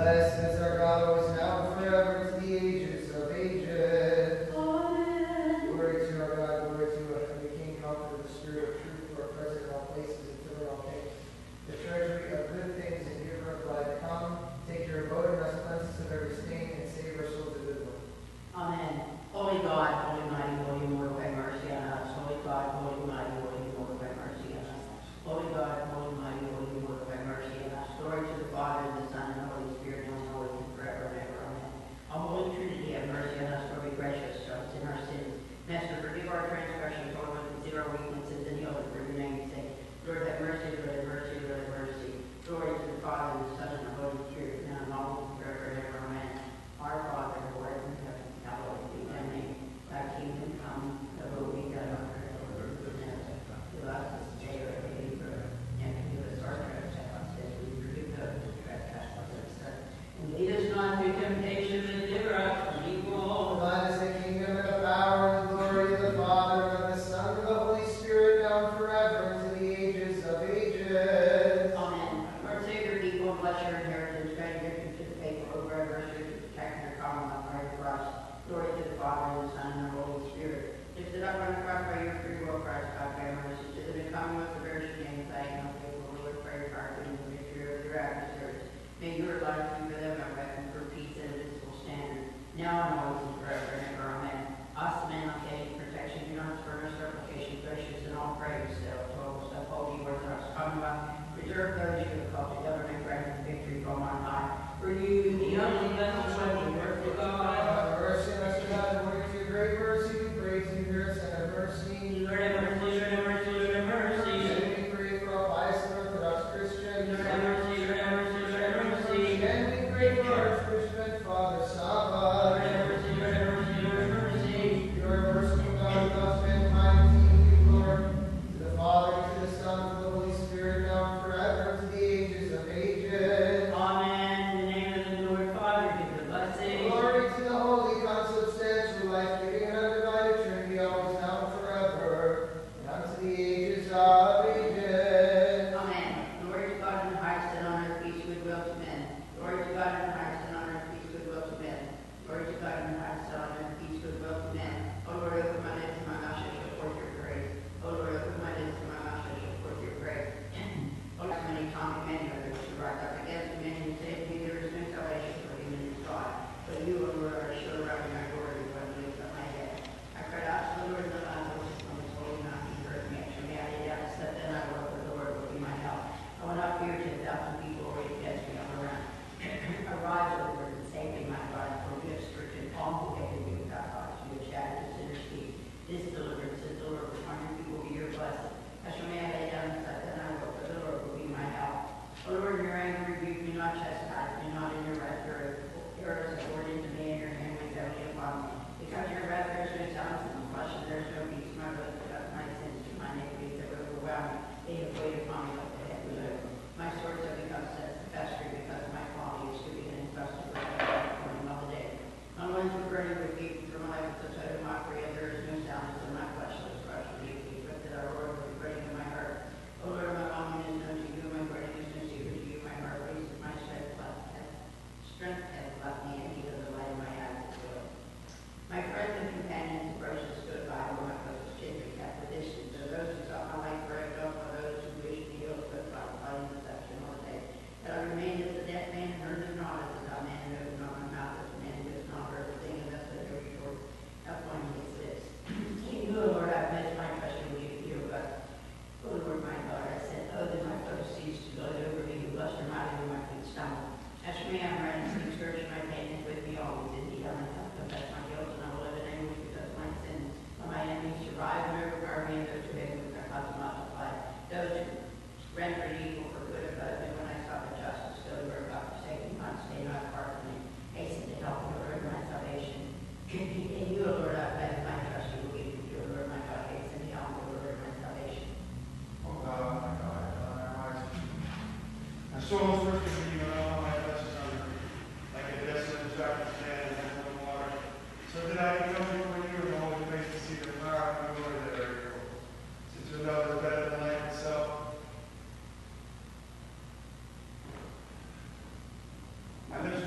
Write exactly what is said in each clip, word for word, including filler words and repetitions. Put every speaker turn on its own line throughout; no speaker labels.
My lips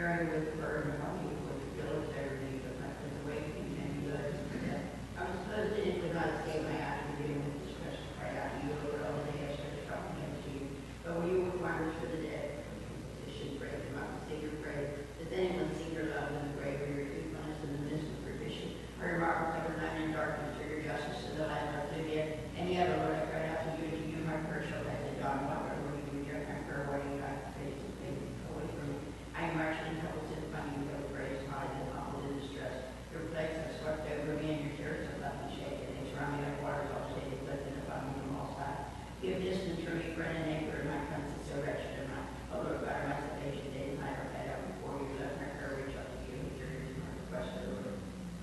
sharing with the burden of our people with the guilt of everything, but not in the way we can do that. I was supposed to, it would not escape my eye to begin with this question, cry out to you, Lord, all the day I started talking against you. But when you were requirements for the dead, they should break them up and say your grave. Does anyone see your love in the grave or your truthfulness in the midst of perdition? Or your marvel covered night in darkness, or your justice to the land of the dead? And yet, O Lord, I cried out to you, and to you my prayer shall have the dawn. What Lord, you reject my prayer, why do you hide your face and take it away from me? I am marching in trouble to the finding of grace, hiding and humbled in distress. Your plagues have swept over me, and your terrors have left me shaken. They surround me like waters all shaded, lifted upon me from all sides. You have distanced from me, friend and neighbor, and my friends is so wretched am I. O Lord, God, my salvation, day and night are head out before you. Let my prayer reach up to you, and your ears my request, O Lord.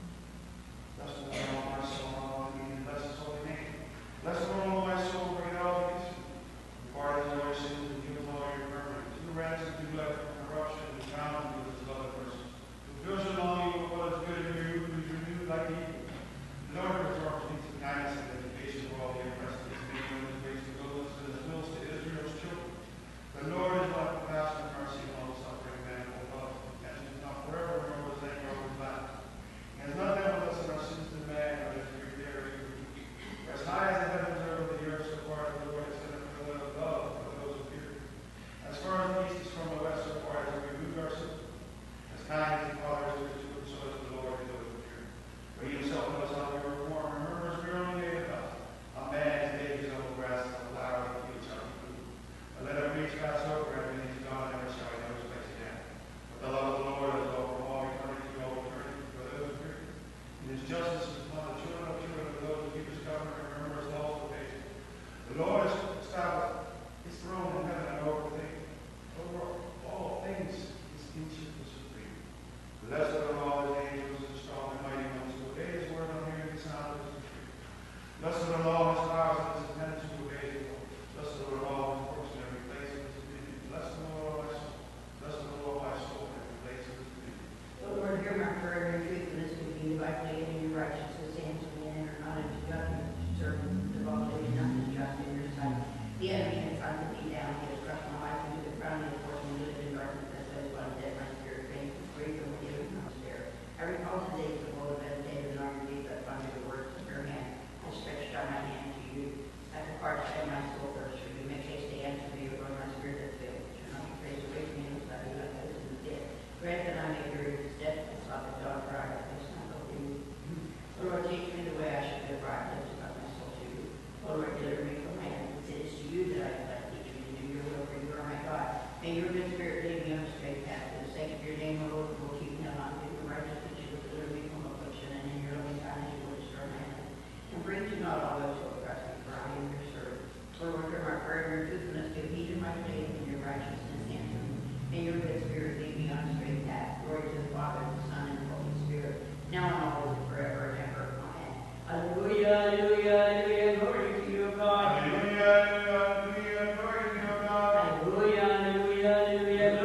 Bless the Lord, all my soul, and all that is in me, bless his holy name. Bless the Lord, all my soul, bring it all to peace. Pardon all your sins and heal all your infirmities. Who ransoms you left from corruption and crowned you with his love and mercy. Who fills your longing with what is good in your youth, who is renewed like the eagle. The Lord restores peace and kindness and education for all the oppressed. His name and his grace to goodness and his wills to Israel's children. The Lord is like compassion and mercy and all suffering, manifold love. And he is not forever, nor was anger over his land. He has not dealt with us in our sins to man, but his great there. For as high as the heavens are over the earth, so far as the Lord has set up for the love for those who fear him. As far as the east is from the west, so far as we remove our sins. As kind as the Father is to his children, so is the Lord to those who fear him. For he himself knows how we were formed, and remembers we are only made of dust. A man is made his own grass, and a flower of the field shall be food. But let every age pass over, and when he is gone, never shall he know his place again. But the love of the Lord is over from all eternity to all eternity, for those who fear him. And his justice is upon the children of children of those who keep his covenant and remember his laws with patience. The Lord has established his throne in heaven and over things. Over all things, his kingship is supreme. Blessed are all his angels and strong and mighty ones who obey his word on hearing the sound of his decree. Blessed are all his powers and his attendants who obey his word. Blessed are all his works in every place of his dominion. Blessed are all my soul. Blessed are all my soul in every place of his dominion.
O Lord, hear my prayer, and your truthfulness with you by faith in your righteousness, answer me, and enter not into judgment, servant of all days, not as just in your sight. The enemy has hunted me down, he has crushed my life into the ground, he has forced me to live in darkness, as I was one dead, my spirit faint, free from the given of despair. I recall the days of old, and David and army deep, but under the words of your hand, I stretched out my hand to you. At the parched and my soul thirsts for you. Make haste to answer me, O Lord, my spirit has failed. Shall not be traced away from me, and let me like those in the dead. Grant that I may hear your steadfast like a dog cry, I place my hope in you. O Lord, teach me the way I should go, for I have lifted up my soul to you. O Lord, deliver me from my enemies. It is to you that I pledge. Teach me to do your will, for you are my God. May your good spirit lead me on a straight path. For the sake of your name, O Lord, will keep me alive. In your righteousness, you will deliver me from affliction, and in your loving kindness, you will destroy my enemies. And bring to naught all those who oppress me, for I am your servant. O Lord, hear my prayer, and your truthfulness give heed to my faith, and your righteousness answer me. May your good spirit lead me on a straight path. Glory to the Father, the Son, and the Holy Spirit, now and always, and forever and ever. Amen. Hallelujah, hallelujah, hallelujah, glory to you, God.
Hallelujah, hallelujah, hallelujah, glory to you, God.
Hallelujah, hallelujah, hallelujah,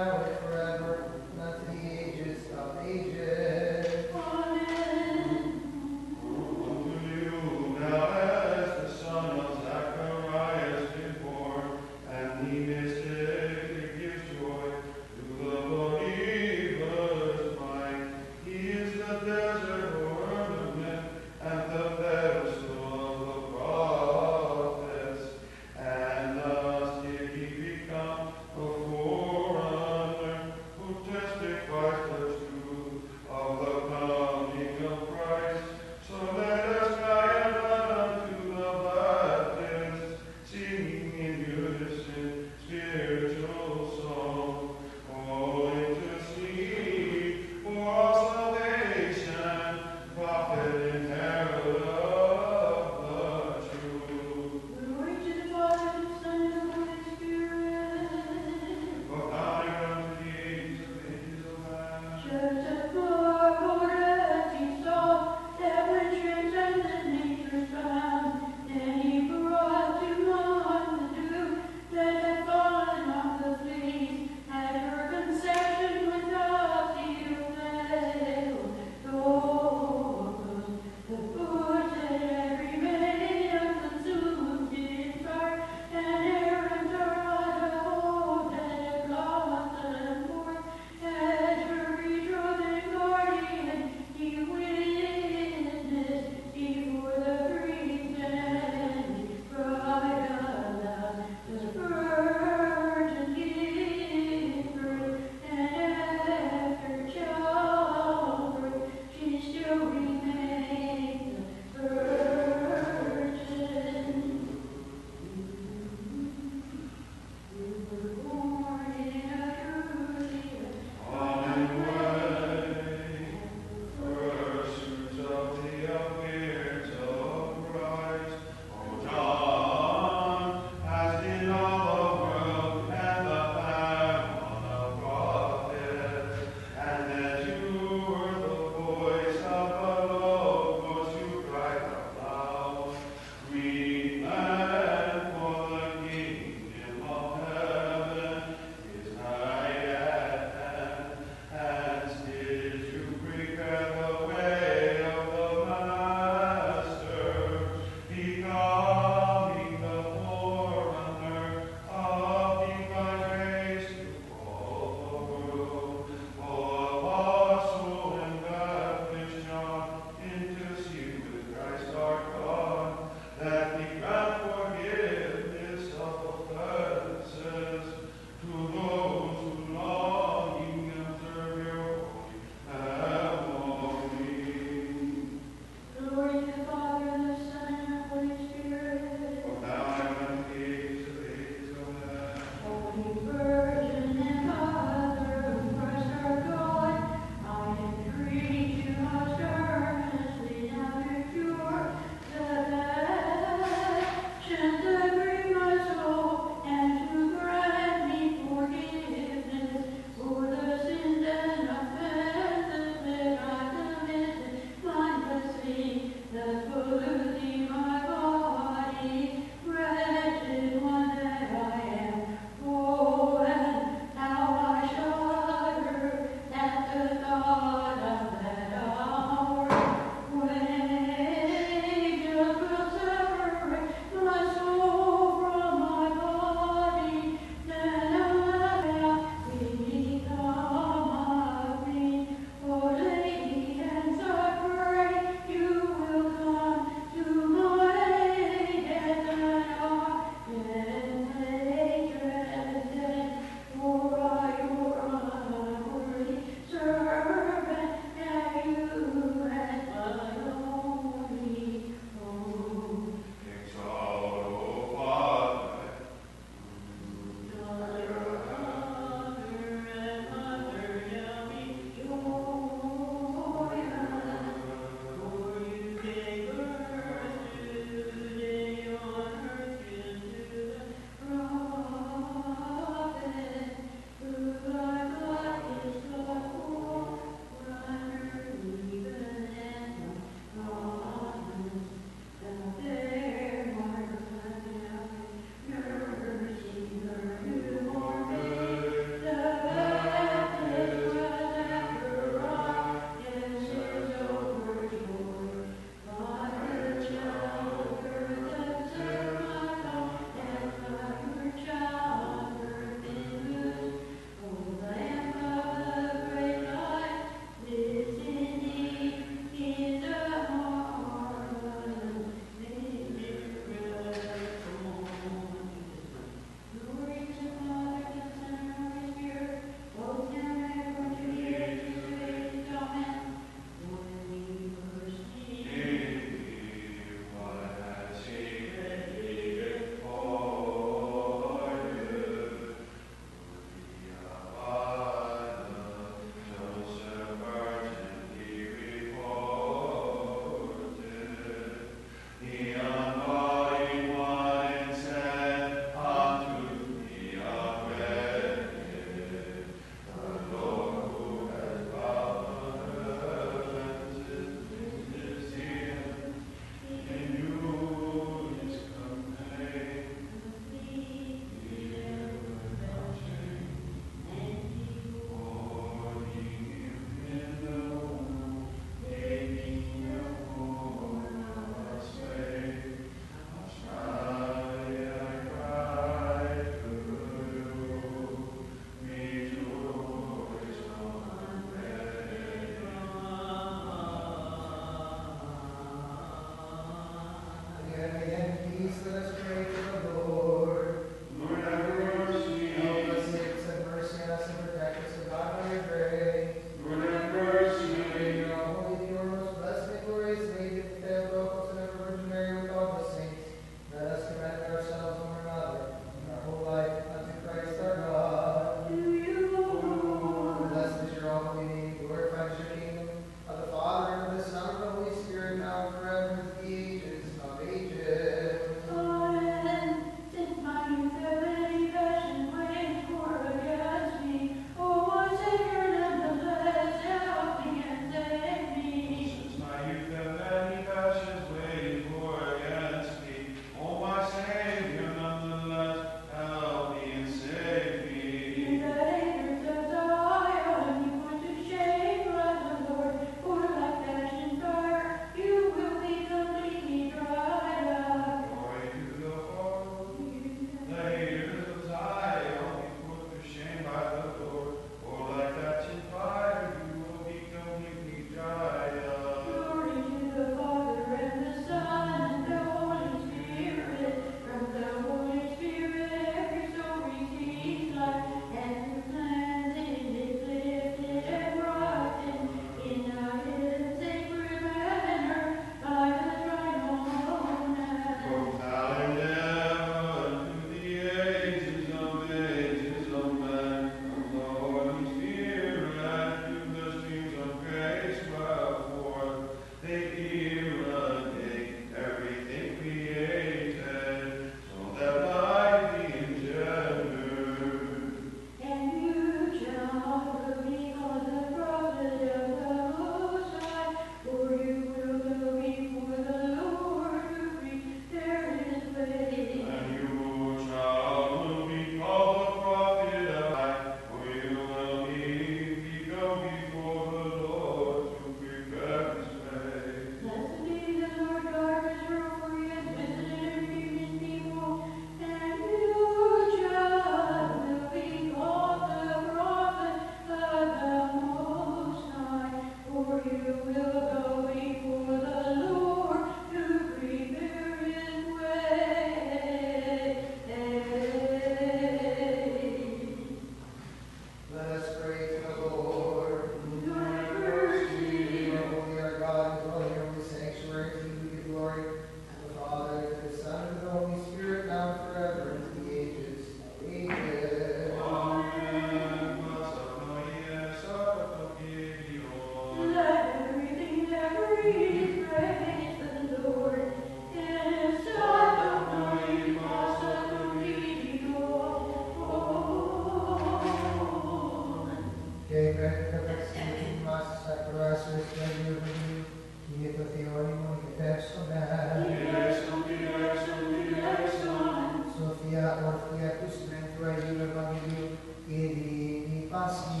ομορφιά του συνέντου Αγίου Ευαγγελίου, ειρήνη πάση.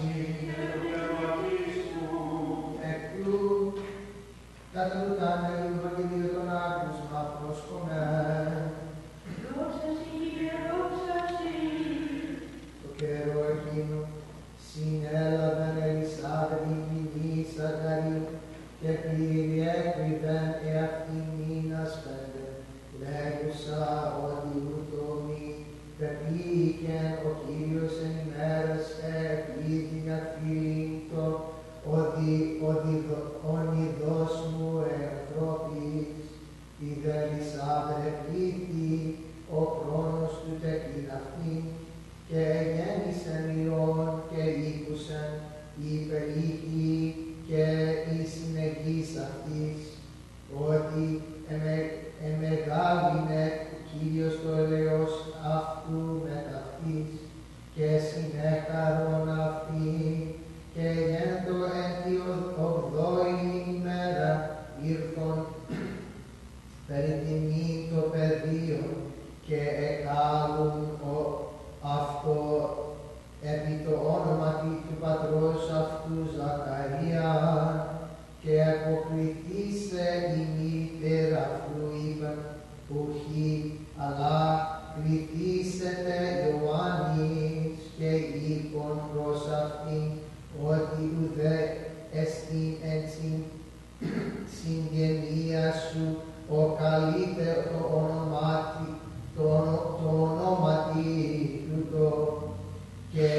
Εκ του κατά του Αγίου Ευαγγελίου των άκουσμα προσκομμέν.
Δόξα σοι, Κύριε, δόξα σοι.
Το καιρό εκείνο συνέλαβεν Ελισάβετ η μηνύ Ζαχαρίου και περιέκρυβεν εαυτήν μήνας πέντε, λέγουσα ότι ούτω μη πεποίηκεν ο Κύριος εν ημέρας εκλήθην αφήλυντο ότι ονειδός μου ανθρώπης. Η δε Ελισάβετ εκλήθη ο χρόνος του τεκείν αυτήν και γέννησεν υιόν και ήκουσεν η υπερήχη και η συνεγής αυτής, ότι εμεγάλυνε ο Κύριος το ελεός αυτού μετ' αυτής και συνέχαρον αυτή και γέντο εν τη ογδόη ημέρα ήρθον περιτιμήν το πεδίο και εκάλουν αυτό επί το όνομα του πατρός αυτού Ζαχαρία και αποκριθήσε η μήτερα αυτού είπαν ουχή, αλλά κρυθήσετε Ιωάννης και είπον προς αυτήν ότι ουδέ εστίν εν συγγενεία σου ο καλύτερο το ονομάτι, το, το ονόματι τούτο και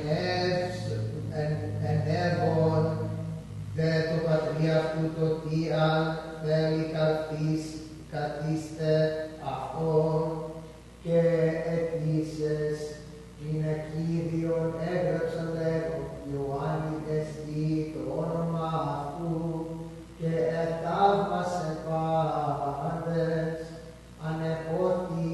ενεύων δε το πατρί αυτού το τι αν θέλει καθίστε αυτόν και ετήσες είναι Κύριον έγραψαν λέγον Ιωάννη εστί το όνομα αυτού και ετάβμασεν πάντες ανεπόθη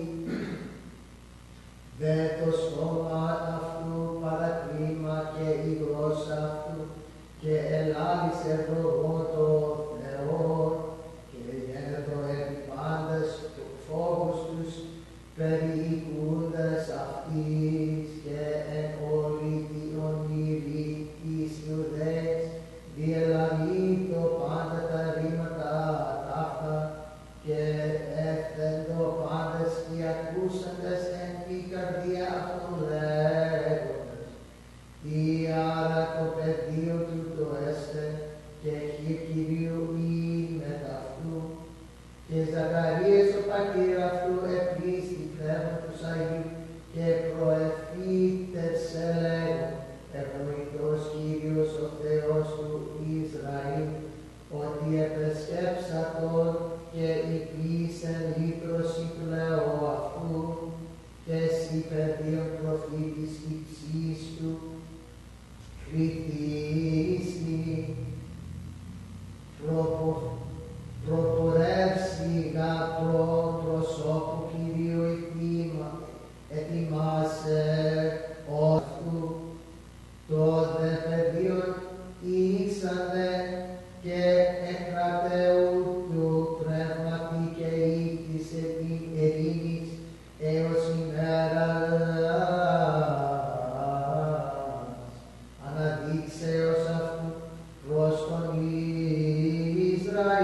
δε το σώμα αυτού παρακρίμα και η γλώσσα αυτού και ελάλησε ευλογώ το Θεό και γένετο επί πάντες φόβους τους περιοικούντες αυτής και εν όλη την ονειρή της Ιουδαίας διελαλεί το πάντα τα ρήματα ταύτα και έφτεντο πάντες οι ακούσαντες εν τη καρδία αυτών λέγοντες. Τι άρα το πεδίο του το έστε και χει Κυρίου ή μετ' αυτού και Ζαχαρίας ο πατήρ αυτού επλήστη πνεύμα τους Αγίου και προεφήτευσε λέγον ευλογητός Κύριος ο Θεός του Ισραήλ ότι επεσκέψατον και υπήρξεν λύτρωση πλέον αυτού και εσύ παιδίον προφήτης υψής του κριθήσει προπο, προπορεύσει γαπρό προσώπου Κυρίου ετοιμάσε αυτού το δε παιδίον ήσανε και εκρατέου του πνεύματι και ήτησε την ειρήνης έως ημέρας αναδείξεως αυτού προς τον Ισραήλ.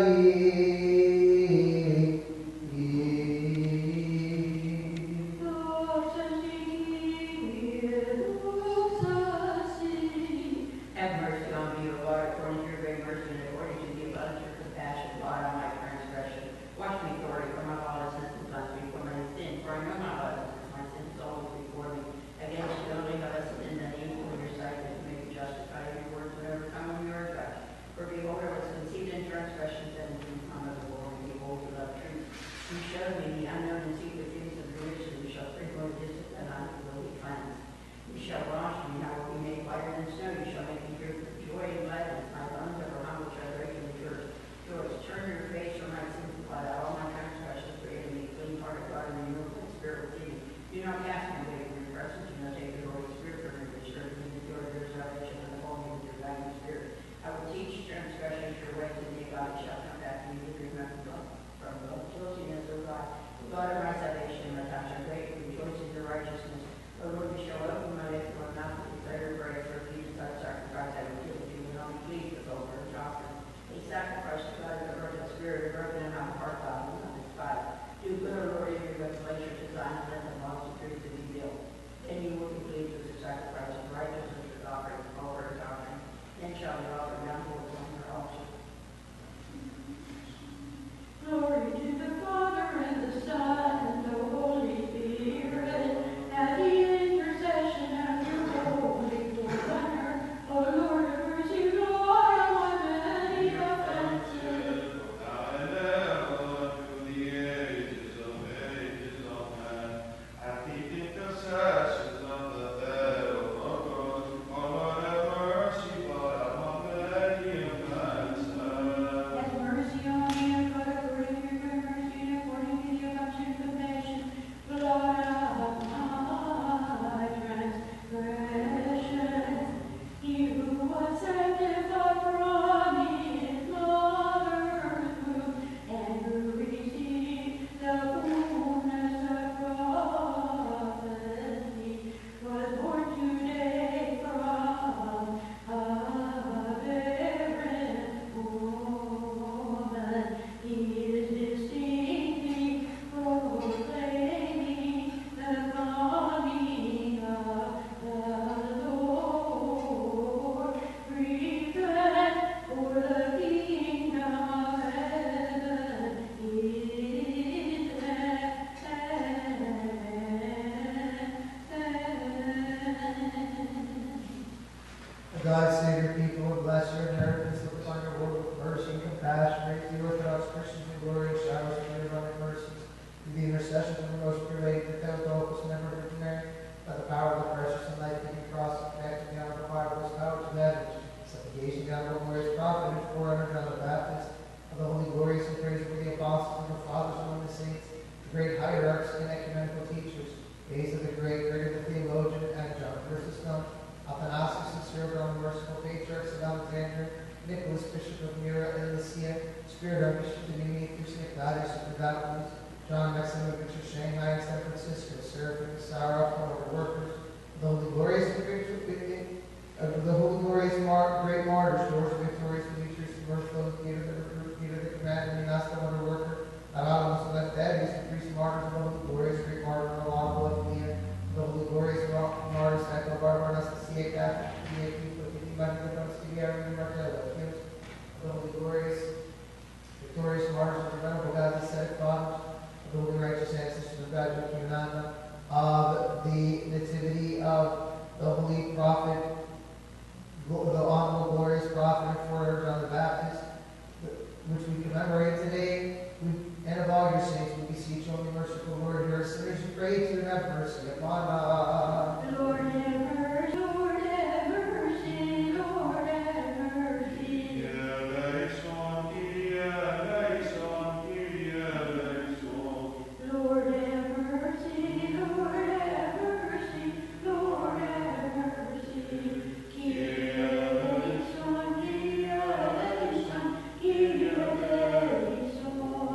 God save your people and bless your inheritance. Look upon your world with mercy and compassion. Raise the Orthodox Christians in glory and showers of your abundant mercies. Through the intercession of the most pure Lady, the Theotokos, and ever Virgin Mary, by the power of the precious and life-giving cross, and connecting the honorable Father's power to that supplication, God, Lord, glorious prophet and forerunner, John the Baptist, of the holy, glorious, and praiseworthy apostles and the fathers among the saints, the great hierarchs and ecumenical teachers, Asa the Great, Gregory the theologian, and John Chrysostom, Athanasius and Cyril, the merciful patriarchs of Alexandria, Nicholas, Bishop of Myra and Lycia, Spiridon, Bishop of Dimitri, Saint Claudius of Pedopoulos, John Maximovich of Shanghai and San Francisco, Seraphim, Sarah, all the workers, the holy, glorious, and great, of the holy, glorious, mar great martyrs, George Victorious, Demetrius, Mirthos, Peter the Recruit, Peter the Commander, Minas the Wonder Worker, Aralos, Lefthaddeus, the priest martyrs, the holy, glorious, great martyr, Alonso of Leah, the holy, glorious martyrs, Michael Barbara, Anastasia, Catholic, Tia, Kifa, Kitty, Anastasia, and Martella, the holy, glorious, victorious martyrs of the venerable God's ascetic fathers, the holy, righteous ancestors of God, Joachim and Anna, of the nativity of the holy prophet, the honorable, glorious prophet and forerunner John the Baptist, which we commemorate today, we, and of all your saints, we beseech, only merciful Lord, hear us sinners, we pray to have mercy upon us.
Lord, have mercy, Lord, have mercy, Lord, have mercy.
Eleison, Kyrie eleison, Kyrie eleison.
Lord, have mercy, Lord, have mercy, Lord, have mercy. Kyrie eleison, Kyrie eleison, Kyrie eleison.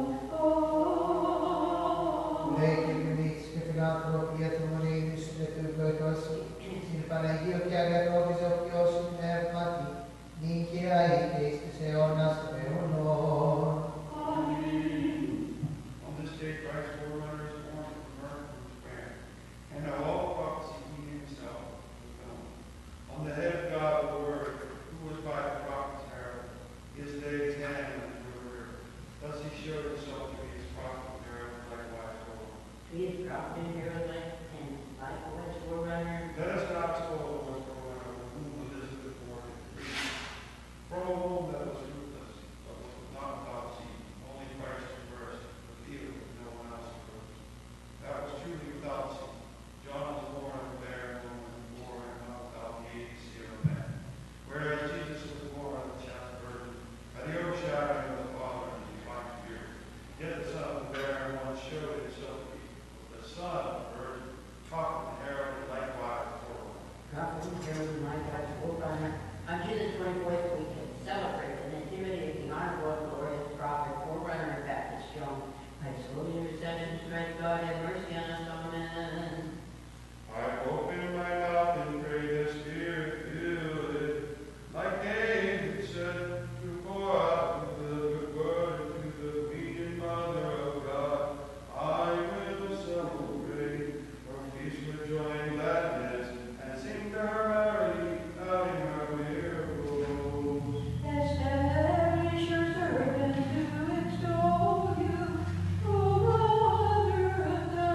Oh.
Lei che mi scrivenato dietro morire, siete due cose, si fa io che abbia trovi occhiosi nervati, ni che hai che se onas per honor.
Amen.
On this day, Christ's forerunner is born from birth and span, and now all prophecy he himself fulfilled. On the head of God, the Word, who was by the prophet's herald, his day is hand and deliverer. Thus he showed himself to be his prophet and herald, likewise Lord.
He is prophet and herald, and likewise forerunner.
Let us not spoil the forerunner of whom Elizabeth bore him. From a womb that was fruitless, but was not without seed, only Christ was first, revealed with no one else first. That was truly without seed. John was born of a barren woman, and bore him not without the agency of a man. Whereas Jesus was born of the chaste virgin, by the overshadowing of the Father and the divine Spirit. Yet the Son of the barren one showed himself to be the Son of the Virgin, prophet and herald, and likewise forerunner.
Prophet and herald, and likewise forerunner. Unto the twenty-fourth we can celebrate the nativity of the honorable and glorious prophet, forerunner of Baptist John. By his holy intercession, strength God, have mercy on us. Amen.
I open my mouth and pray the Spirit fill it. Like David said, to pour out the good word to the weak and mother of God. I will celebrate, or feast with joy and gladness, and sing to her merrily, telling her miracles.
Establish your servant to extol you, O Mother of God.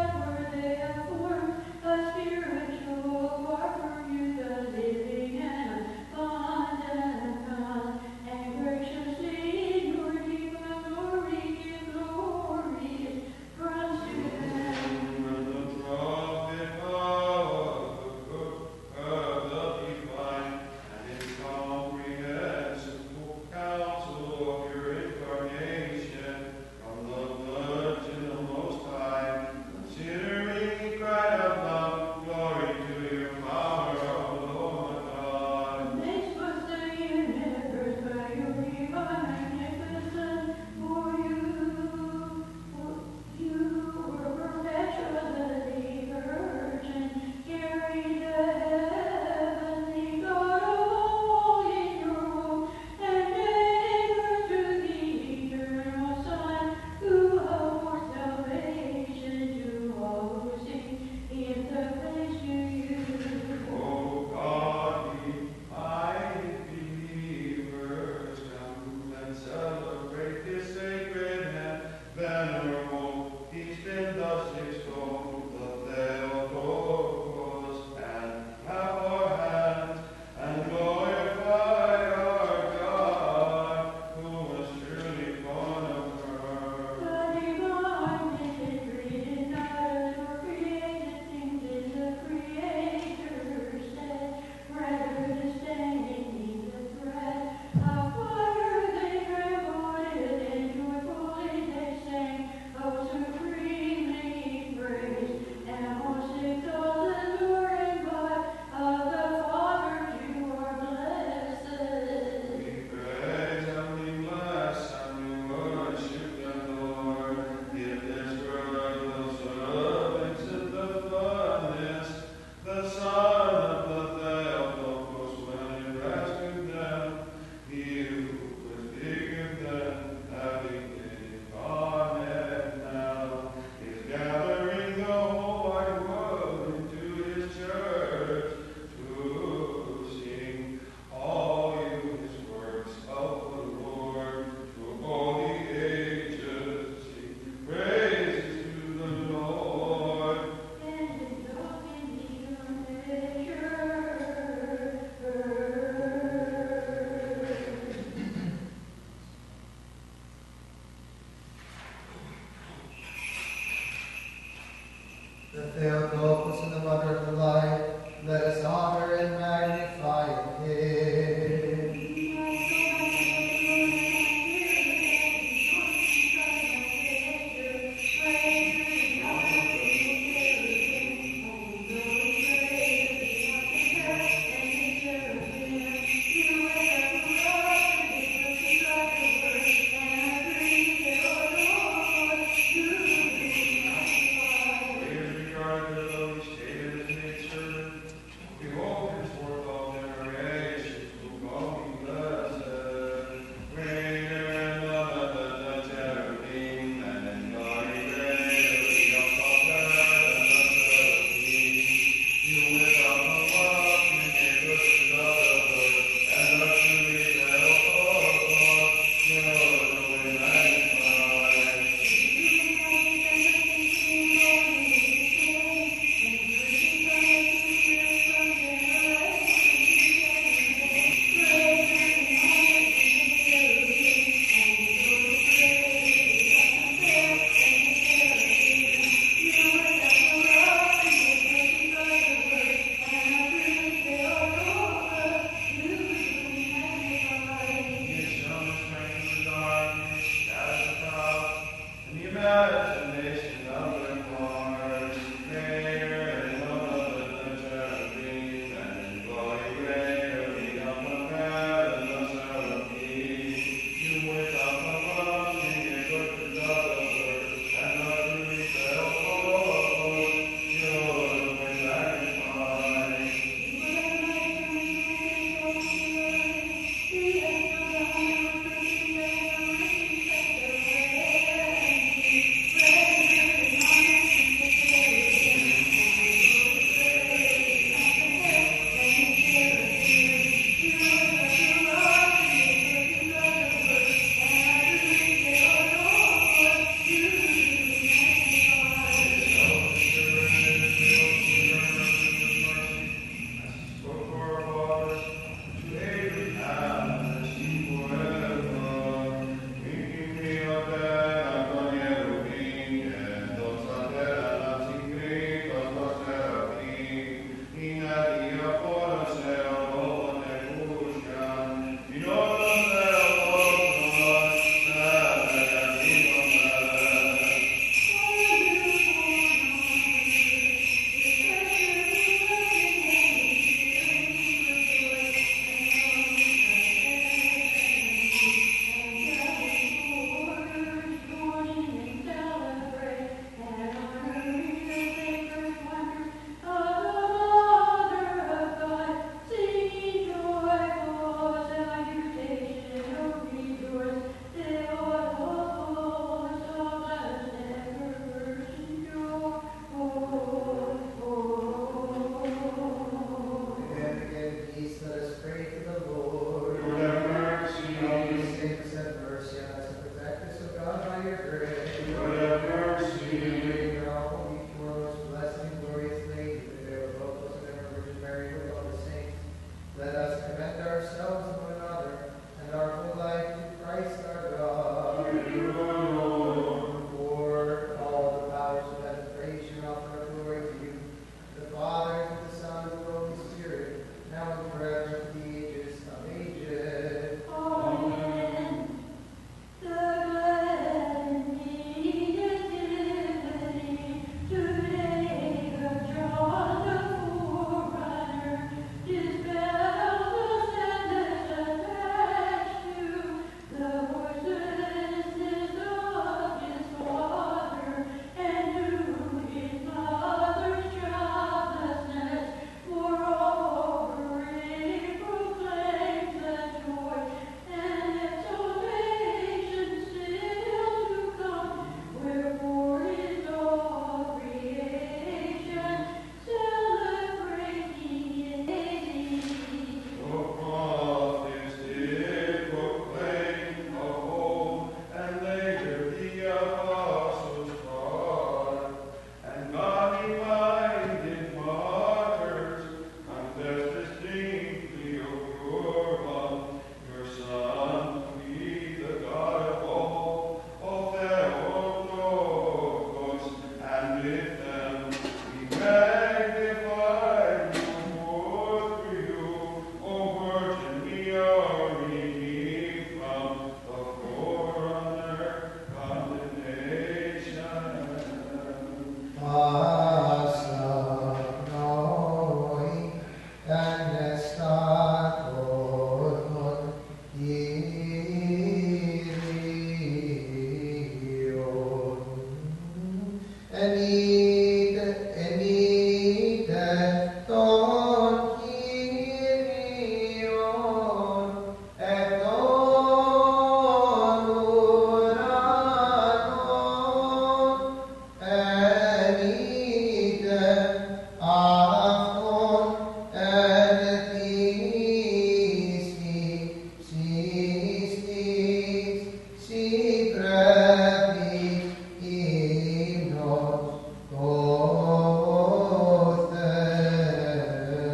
Amen.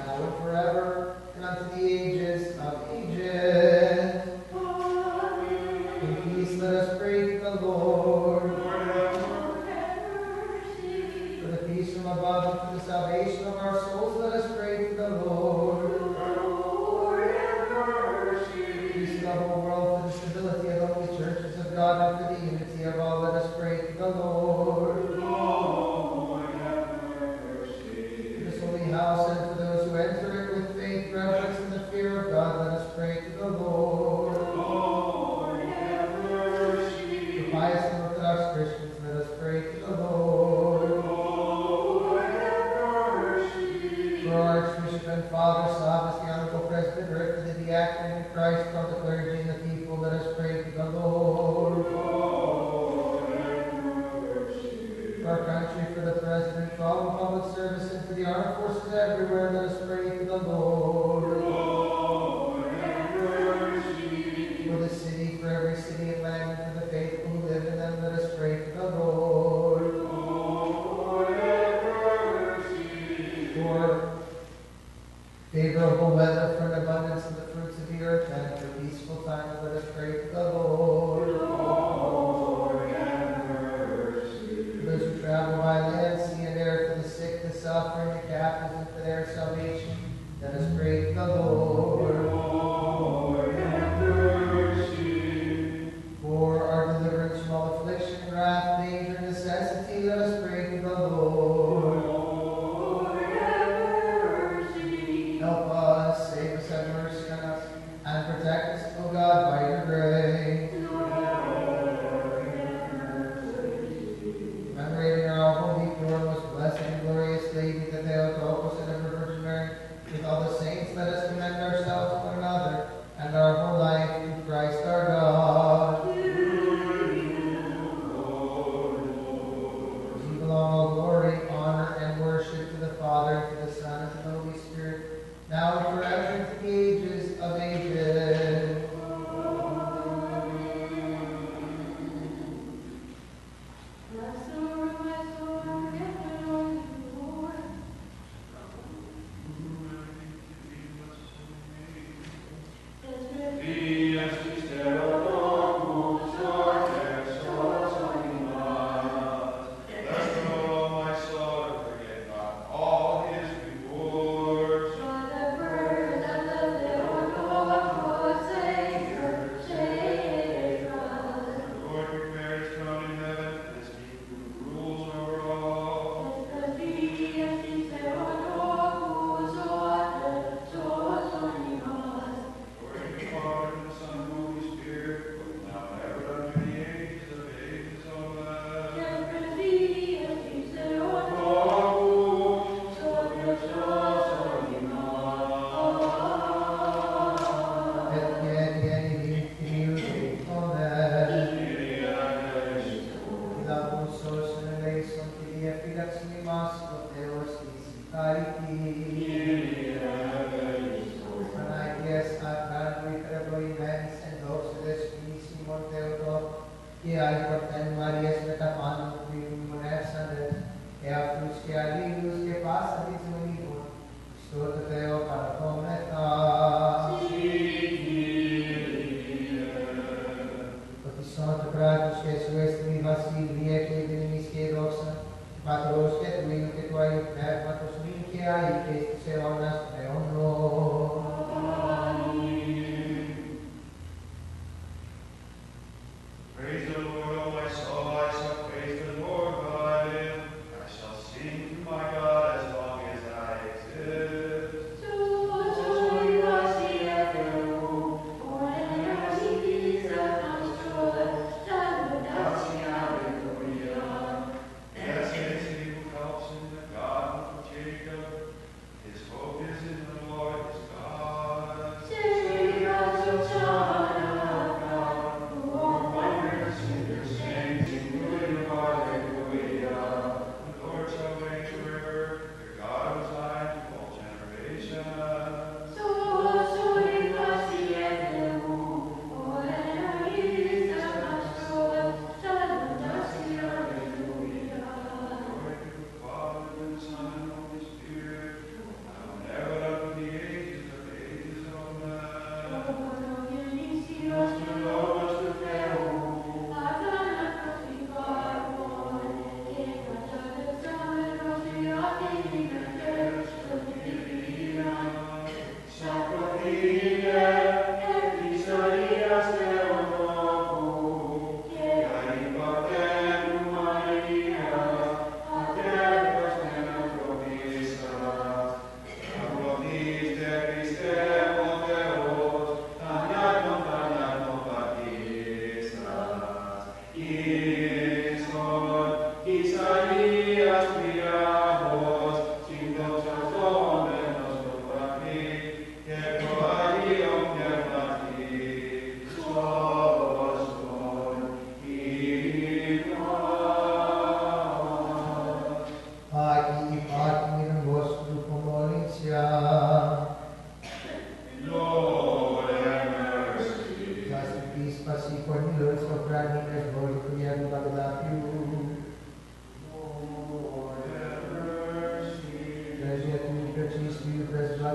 now and forever, and unto the ages of ages. In peace let us pray to the Lord. For the peace from above and for the salvation of our souls, let us pray to the Lord. Peace in the whole world, for the stability of the holy churches of God, and for the unity of all, let us pray to the Lord. For this holy house, and for those who enter it with faith, reverence, and the fear of God, let us pray to the Lord. For pious and Orthodox Christians, let us pray to the Lord. For our Archbishop and Father, Sabas, the Honorable Presbyter, for the diaconate in Christ, for the clergy and the people, let us pray to the Lord. For our country, for the President, for all in public service, and for the armed forces everywhere, let us pray to the Lord. For the city, for every city and land, and for the faithful who live in them, let us pray to the Lord. For favorable weather, for an abundance of the fruits of the earth, and for peaceful times, let us pray to the Lord. For those who travel by land, sea, and air, for the sick, the suffering, the captives, and for their salvation, let us pray to the Lord. For our deliverance from all affliction, wrath, danger, and necessity, let us pray to the Lord. Help us, save us, have mercy on us, and protect us, O God, by your grace. Commemorating our all holy, pure, most blessed, and glorious Lady, the Theotokos and ever Virgin Mary, with all the saints, let us commend ourselves to one another, and our whole life to Christ our God. To you belong all glory, honor, and worship to the Father, to the Son, and to the Holy Spirit, now and forever, and to the ages of ages.
All his rewards.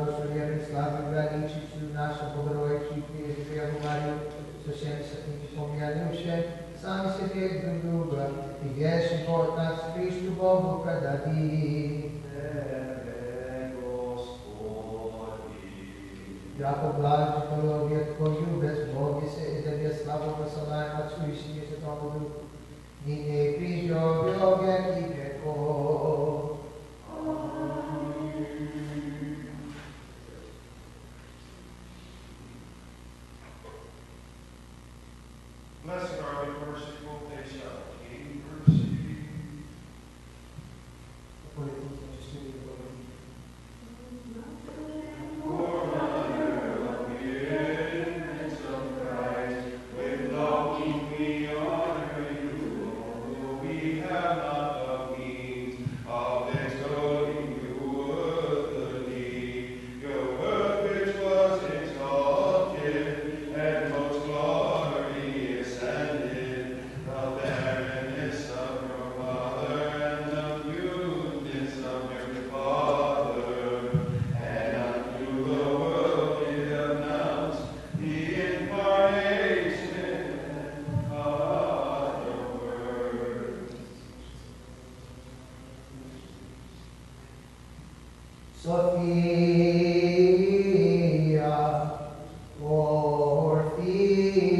Suriyerin Slavy graniczyć naszą podroję kipnie, Zbieru Mariu, co się z tym wspomnianym się, sami sobie druг друга, i wierzy Bóg nas Chrystu Bogu predali. Jako blaži polovijet koju bez Bogi se i tebe slavu posalajem Otcu i Synu i Svetomu Duhu, nyní i přijdou v věky věkov.
Blessed are the merciful, they shall obtain mercy. For mother of the infants of Christ, with longing we honor you, although we have not the means of extolling you worthily. Your word which was exalted and most glorious ascended, the barrenness of your Father and the newness of your Father, and unto the world it announced the incarnation of the Word.
Sophia, Orthi,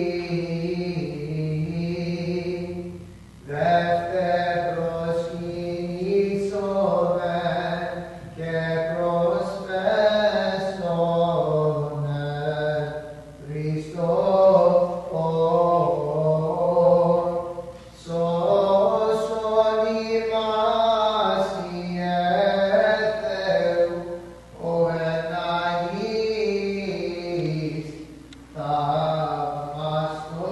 Vefte proskini soven, che prospes sonen, Christo, so sonima sieteu, o en ais, tamasto,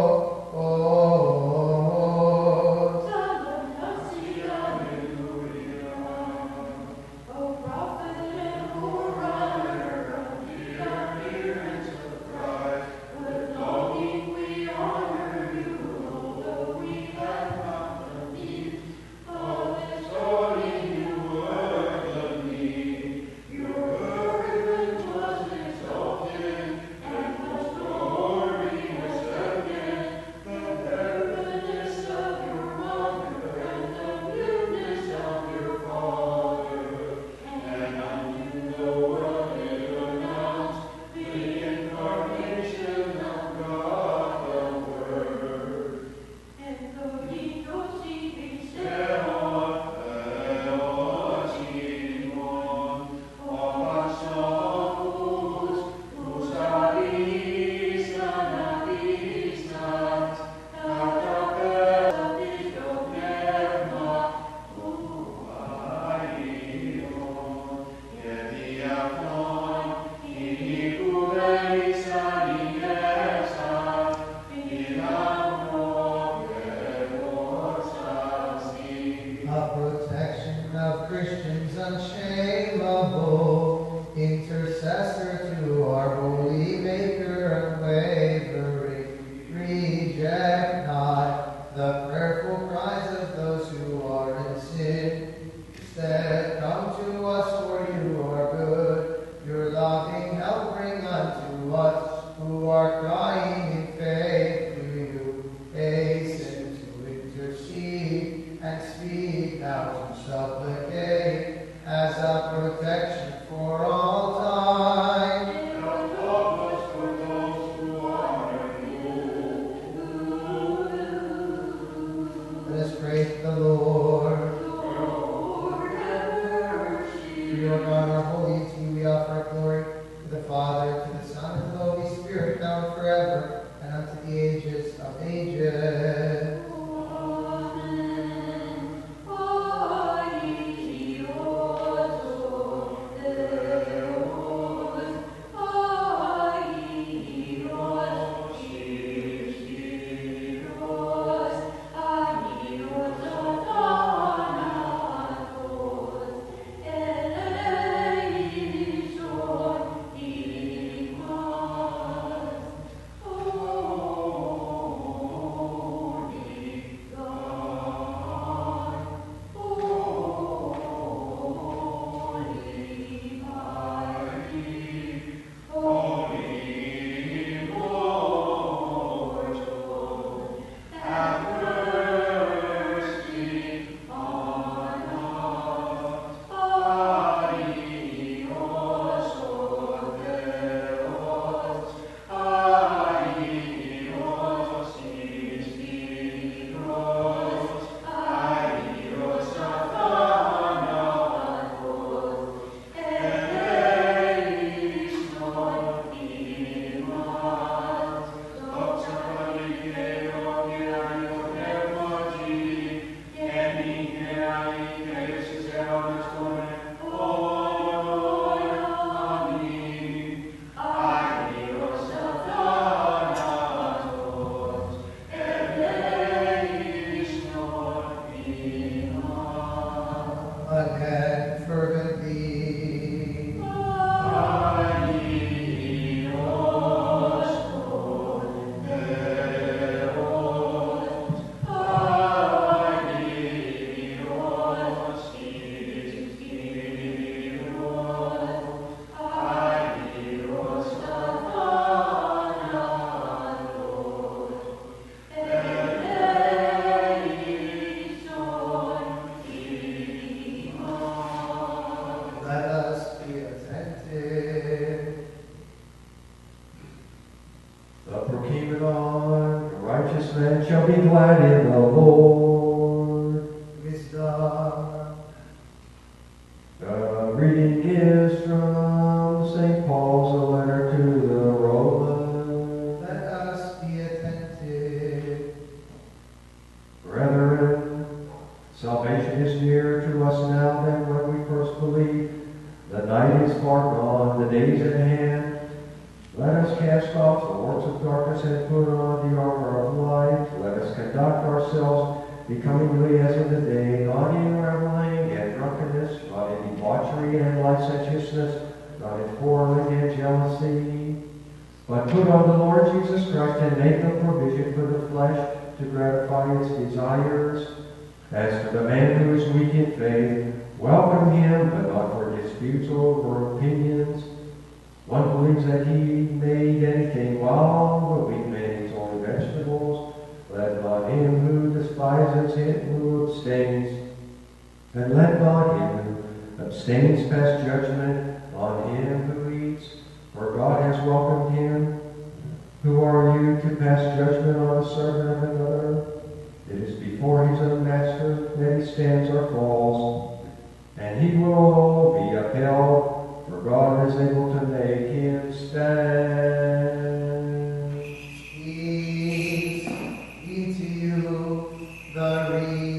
O prophet and forerunner of the appearance of Christ, with longing we honor you, although we have not the means of extolling you worthily. Your word was exalted, and most glorious evident, the barrenness of your mother and the newness of your Father. And unto the world it announced the incarnation of God the Word. And the angels singing said,
a protection of Christians unshameable, intercessor to our holy Maker unwavering. Reject not the prayerful cries of those who are in sin. Instead, come to us, for you are good. Your loving help bring unto us, who are crying in faith to you. Hasten to intercede and speak now to supplicate as a protection for all time.
Help us for those who honor
Let us pray to the Lord.
Lord, have mercy.
For your honor, holy to you, we offer glory to the Father, to the Son, and to the Holy Spirit, now and forever, and unto the ages of ages.
Eleison,
and shall be glad in the Lord.
Wisdom.
The reading is from Saint Paul's letter to the Romans.
Let us be attentive.
Brethren, salvation is nearer to us now than when we first believed. The night is far gone, the day is at hand. Let us cast off the works of darkness and put on the armor of light. Let us conduct ourselves becomingly as in the day, not in reveling and drunkenness, not in debauchery and licentiousness, not in quarreling and jealousy, but put on the Lord Jesus Christ and make no provision for the flesh to gratify its desires. As for the man who is weak in faith, welcome him, but not for disputes over opinions. One believes that he may eat anything, while the weak man eats only vegetables. Let not him who despises him who abstains, and let not him who abstains pass judgment on him who eats, for God has welcomed him. Who are you to pass judgment on the servant of another? It is before his own master that he stands or falls, and he will be upheld, for God is able to make him stand.
Peace be to you, the reader.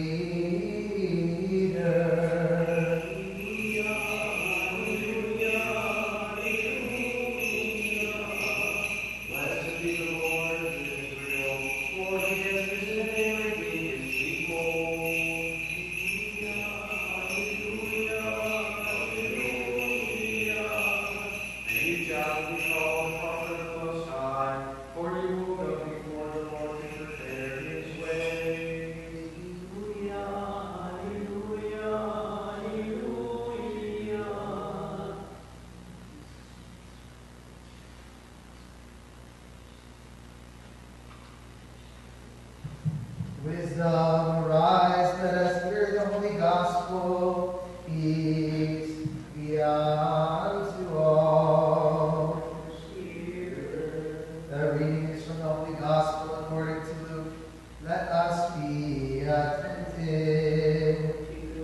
Blessed be the Lord of Israel, for he has visited and redeemed his people. And you shall be called the prophet of the Most High, for you will go before the Lord to prepare his way.
Wisdom, arise, let us hear the Holy Gospel. Peace be unto all. The reading is from the Holy Gospel according to Luke. Let us be attentive.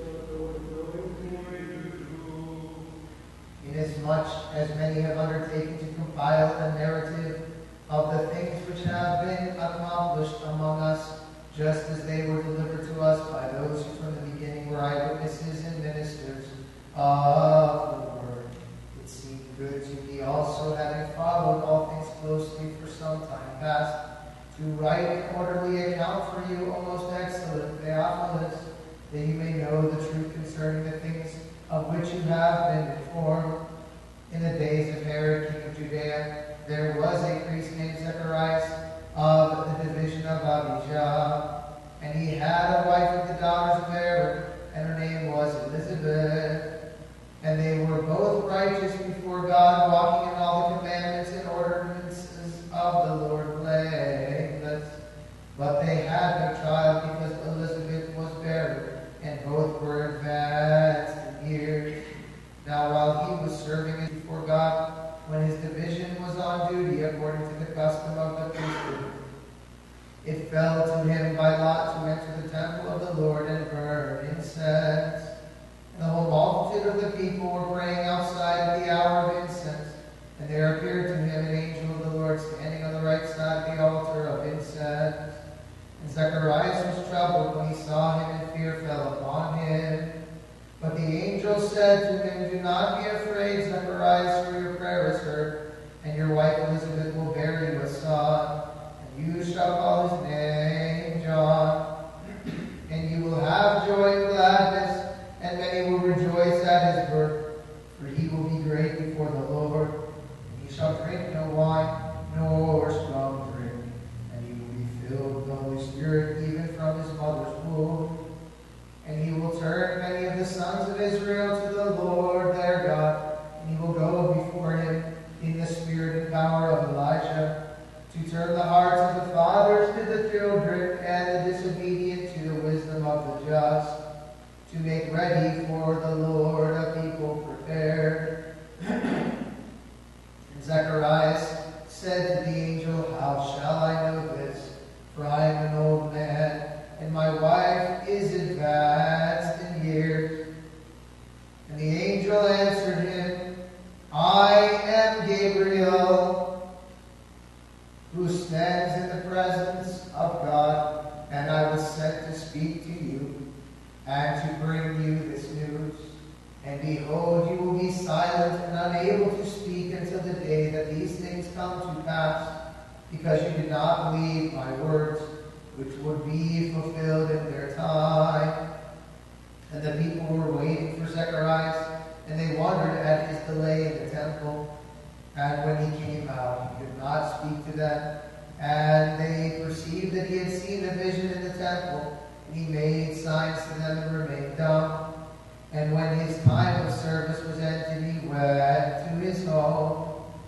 Inasmuch as many have undertaken to compile a narrative of the things which have been accomplished among us, just as they were delivered to us by those who from the beginning were eyewitnesses and ministers of the word. It seemed good to me also, having followed all things closely for some time past, to write an orderly account for you, O most excellent Theophilus, that you may know the truth concerning the things of which you have been informed. In the days of Herod, king of Judea, there was a priest named Zacharias of the division of Abijah, and he had a wife of the daughters of Aaron, and her name was Elizabeth. And they were both righteous before God, walking in all the commandments and ordinances of the Lord blameless. But they had no child, because Elizabeth was barren, and both were advanced in years. Now while he was serving before God, when his division was on duty according to the custom of the priesthood, it fell to him by lot to enter the temple of the Lord and burn incense. And the whole multitude of the people were praying outside at the hour of incense. And there appeared to him an angel of the Lord standing on the right side of the altar of incense. And Zacharias was troubled when he saw him, and fear fell upon him. But the angel said to him, Do not be afraid, Zacharias, for your prayer is heard, and your wife Elizabeth will bear you a son, and you shall call his name John. And you will have joy and gladness, and many will rejoice at his birth, for he will be great before the Lord. And he shall drink no wine, nor strong drink, and he will be filled with the Holy Spirit even from his mother's womb. And he will turn many of the sons of Israel to the Lord their God, and he will go before him in the spirit and power of Elijah, to turn the hearts of the fathers to the children, and the disobedient to the wisdom of the just, to make ready for the Lord a people prepared. And Zacharias said to the angel, How shall I know this? For I am an old am Gabriel, who stands in the presence of God, and I was sent to speak to you and to bring you this news. And behold, you will be silent and unable to speak until the day that these things come to pass, because you did not believe my words, which would be fulfilled in their time. And the people were waiting for Zacharias, and they wondered at his delay in the temple. And when he came out, he could not speak to them. And they perceived that he had seen a vision in the temple, and he made signs to them and remained dumb. And when his time of service was ended, he went to his home.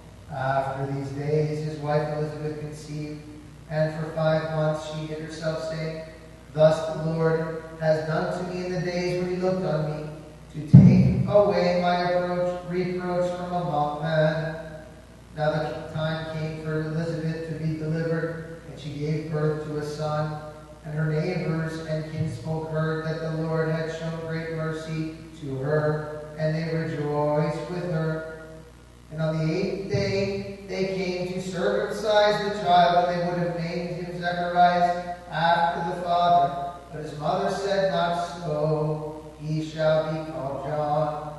After these days, his wife Elizabeth conceived, and for five months she hid herself, saying, Thus the Lord has done to me in the days when he looked on me, to take away my reproach, reproach from among men. Now the time came for Elizabeth to be delivered, and she gave birth to a son. And her neighbors and kinsfolk heard that the Lord had shown great mercy to her, and they rejoiced with her. And on the eighth day they came to circumcise the child, and they would have named him Zacharias after the father. But his mother said, Not so, he shall be called John.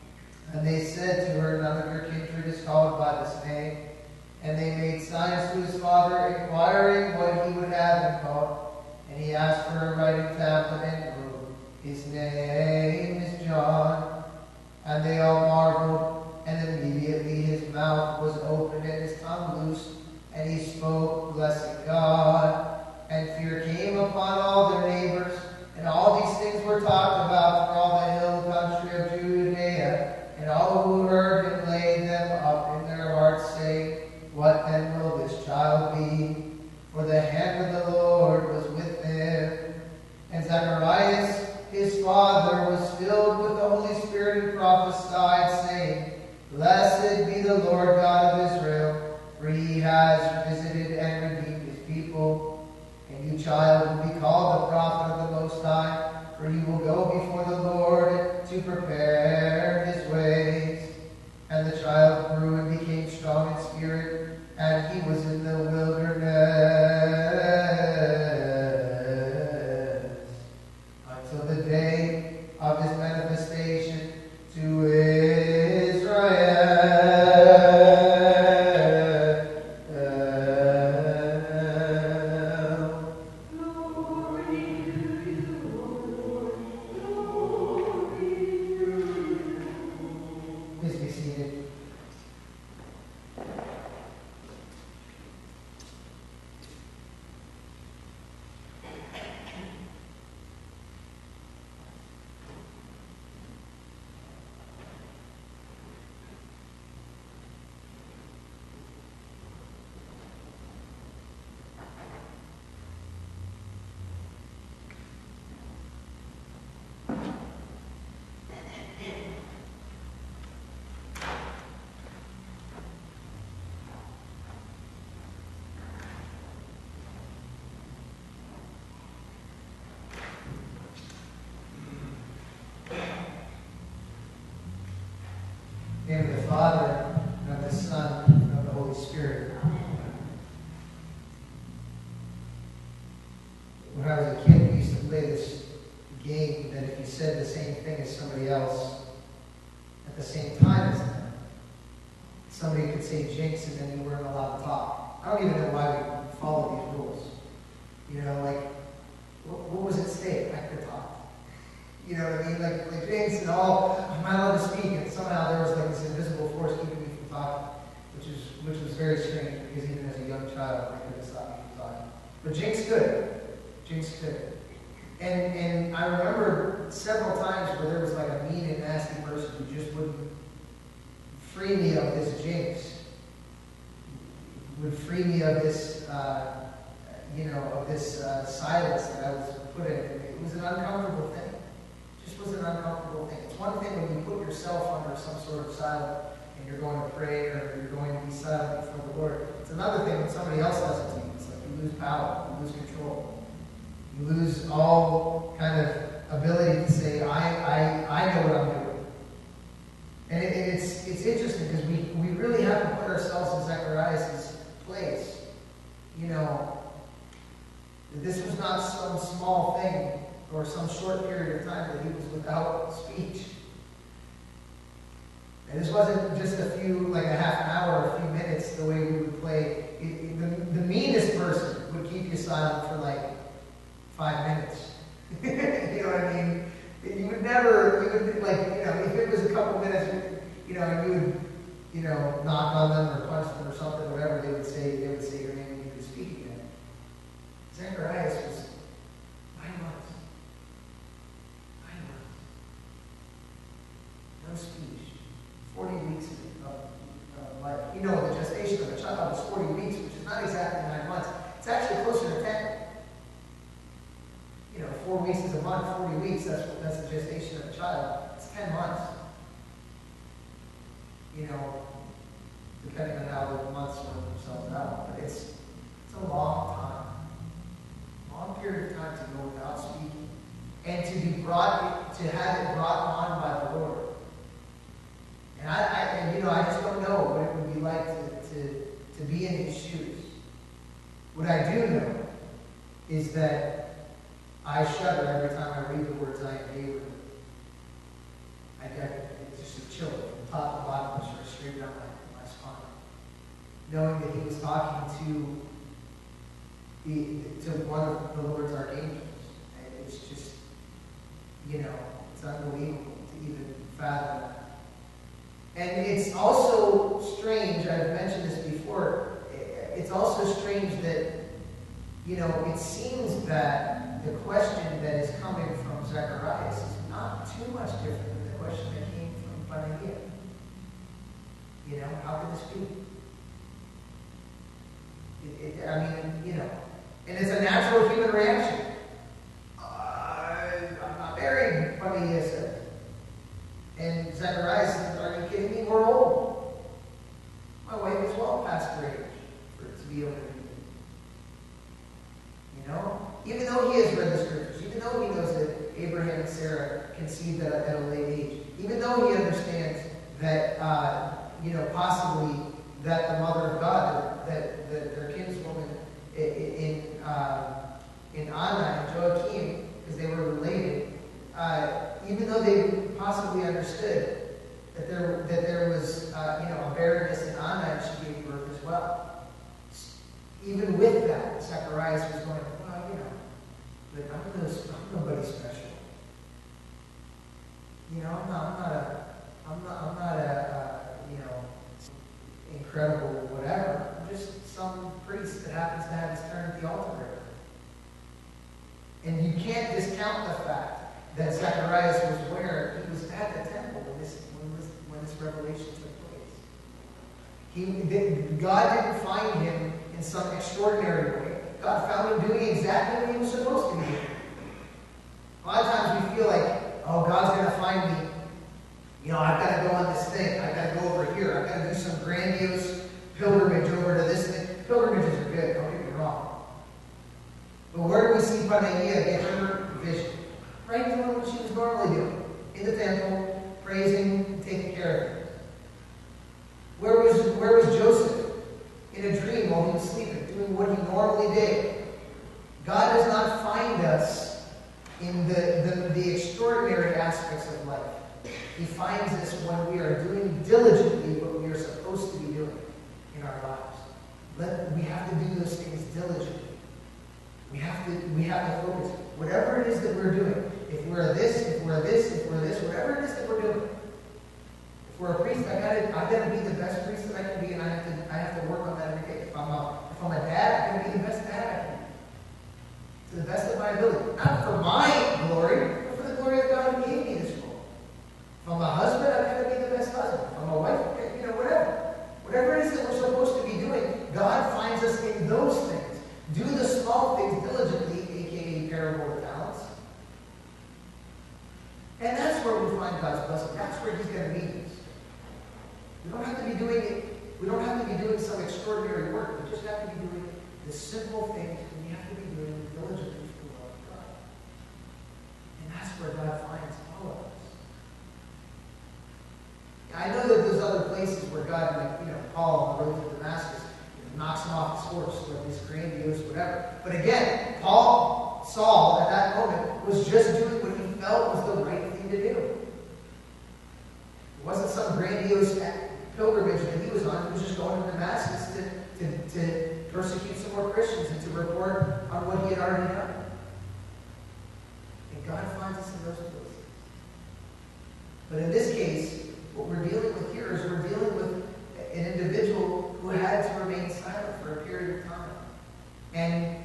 And they said to her, None of your kindred is called by this name. And they made signs to his father, inquiring what he would have him called. And he asked for a writing tablet and wrote, His name is John. And they all marveled, and immediately his mouth was opened and his tongue loosed, and he spoke, blessing God. And fear came upon all their neighbors, and all these things were talked about through all the hill country of Judea. And all who heard him laid them up in their hearts, saying, What then will this child be? For the hand of the Lord was with him. And Zacharias, his father, was filled with the Holy Spirit and prophesied, saying, Blessed be the Lord God of Israel, for he has visited and redeemed his people. And you, child, will be called the prophet of the Most High, for you will go before the Lord to prepare his ways. And the child grew and became strong in spirit, and he was in the wilderness until the day of his manifestation to Israel. Please be seated. In the name of the Father, and of the Son, and of the Holy Spirit. When I was a kid, we used to play this game that if you said the same thing as somebody else at the same time as them, somebody could say jinx and then you weren't allowed to talk. I don't even know why we follow these rules. You know, like, what, what was at stake? I could talk. You know what I mean? Like, like jinx and all, I'm not allowed to speak, and somehow there was like this invisible force keeping me from talking, which is which was very strange, because even as a young child, I couldn't stop me from talking. But jinx could. Jinx could. And and I remember several times where there was like a mean and nasty person who just wouldn't free me of this jinx, would free me of this, uh, you know, of this uh, silence that I was put in. It was an uncomfortable thing. It just was an uncomfortable thing. It's one thing when you put yourself under some sort of silence and you're going to pray or you're going to be silent before the Lord. It's another thing when somebody else does it to you. It's like you lose power, you lose control. You lose all kind of ability to say, I I, I know what I'm doing. And it, it's it's interesting because we, we for some short period of time that he was without speech. And this wasn't just a few, like a half an hour or a few minutes, the way we would play. It, it, the, the meanest person would keep you silent for like five minutes. You know what I mean? You would never, you would, like, you know, if it was a couple minutes, you know, and you would, you know, knock on them or punch them or something, whatever, they would say, they would say your name and you could speak again. Zacharias was nine months. Nine months. No speech. Forty weeks of, of life. You know, the gestation of a child is forty weeks, which is not exactly nine months. It's actually closer to ten. You know, four weeks is a month, forty weeks, that's that's the gestation of a child. It's ten months. You know, depending on how the months work themselves out. But it's it's a long time. Long period of time to go without speaking. And to be brought, to have it brought on by the Lord. And I, I and, you know, I just don't know what it would be like to, to, to be in his shoes. What I do know is that I shudder every time I read the words I am neighbor. I get it's just a chill from top to bottom, sort of straight down my, my spine. Knowing that he was talking to the to one of the Lord's archangels. And it's just, you know, it's unbelievable to even fathom that. And it's also strange, I've mentioned this before, it's also strange that, you know, it seems that the question that is coming from Zacharias is not too much different than the question that came from Panagea. You know, how could this be? It, it, I mean, you know, and it's a natural human reaction. Uh, I'm not married, Panagea said. And Zacharias said, are you kidding me? We're old. My wife is well past her age for it to be able to do it. You know? Even though he has read the scriptures, even though he knows that Abraham and Sarah conceived at a, at a late age, even though he understands that, uh, you know, possibly that the mother of God, that, that their kinswoman in, in, uh, in Anna and Joachim, because they were related, uh, even though they possibly understood that there that there was uh, you know, a barrenness in Anna and she gave birth as well. Even with that, Zacharias was going, well, you know, but I'm, no, I'm nobody special. You know, I'm not, I'm not a, I'm not, I'm not a, uh, you know, incredible whatever. I'm just some priest that happens to have his turn at the altar every day. And you can't discount the fact that Zacharias was where he was at the temple when this when this when this revelation took place. He did, God didn't find him in some extraordinary way. God found him doing exactly what he was supposed to be doing. A lot of times we feel like, oh, God's going to find me. You know, I've got to go on this thing. I've got to go over here. I've got to do some grandiose pilgrimage over to this thing. Pilgrimages are good, don't get me wrong. But where do we see Panagea get her vision? Right, doing what she was normally doing. In the temple, praising and taking care of things. Where was, where was Joseph? In a dream while he was sleeping, doing what he normally did. God does not find us in the, the, the extraordinary aspects of life. He finds us when we are doing diligently what we are supposed to be doing in our lives. Let, we have to do those things diligently. We have to, we have to focus. Whatever it is that we're doing, if we're this, if we're this, if we're this, whatever it is that we're doing. If we're a priest, I gotta, I gotta be the best priest that I can be, and I have to, I have to work on that every day. If I'm a, if I'm a dad, I gotta be the best dad I can be, to the best of my ability. Not for my glory, but for the glory of God who gave me this role. If I'm a husband, I gotta be the best husband. If I'm a wife, you know, whatever, whatever it is that we're supposed to be doing, God finds us in those things. Do the small things diligently, aka parable of talents. And that's where we find God's blessing. That's where he's going to meet us. We don't have to be doing it, we don't have to be doing some extraordinary work. We just have to be doing the simple things, and we have to be doing them diligently for the love of God. And that's where God finds all of us. I know that there's other places where God, like, you know, Paul on the road to Damascus, knocks him off his horse with this grandiose whatever. But again, Paul, Saul, at that moment, was just doing what he felt was the right thing to do. It wasn't some grandiose pilgrimage that he was on. He was just going to Damascus to, to, to persecute some more Christians and to report on what he had already done. And God finds us in those places. But in this case, what we're dealing with here is we're dealing with an individual who had to remain silent for a period of time. And,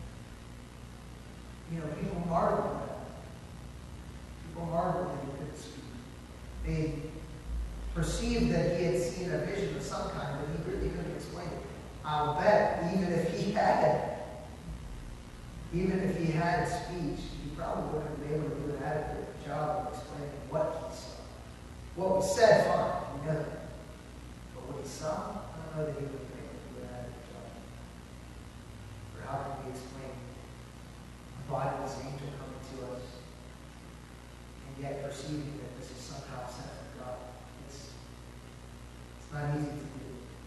you know, people marveled at that. People marveled that he couldn't speak. They perceived that he had seen a vision of some kind, but he really couldn't explain it. I'll bet even if he had, even if he had speech, he probably wouldn't have been able to do an adequate job of explaining what he saw. What was said, fine, we know that. But what he saw, I don't know that he would have been able to do an adequate job. Or how can we explain a bodiless angel coming to us and yet perceiving that this is somehow sent from God? It's, it's not easy to do.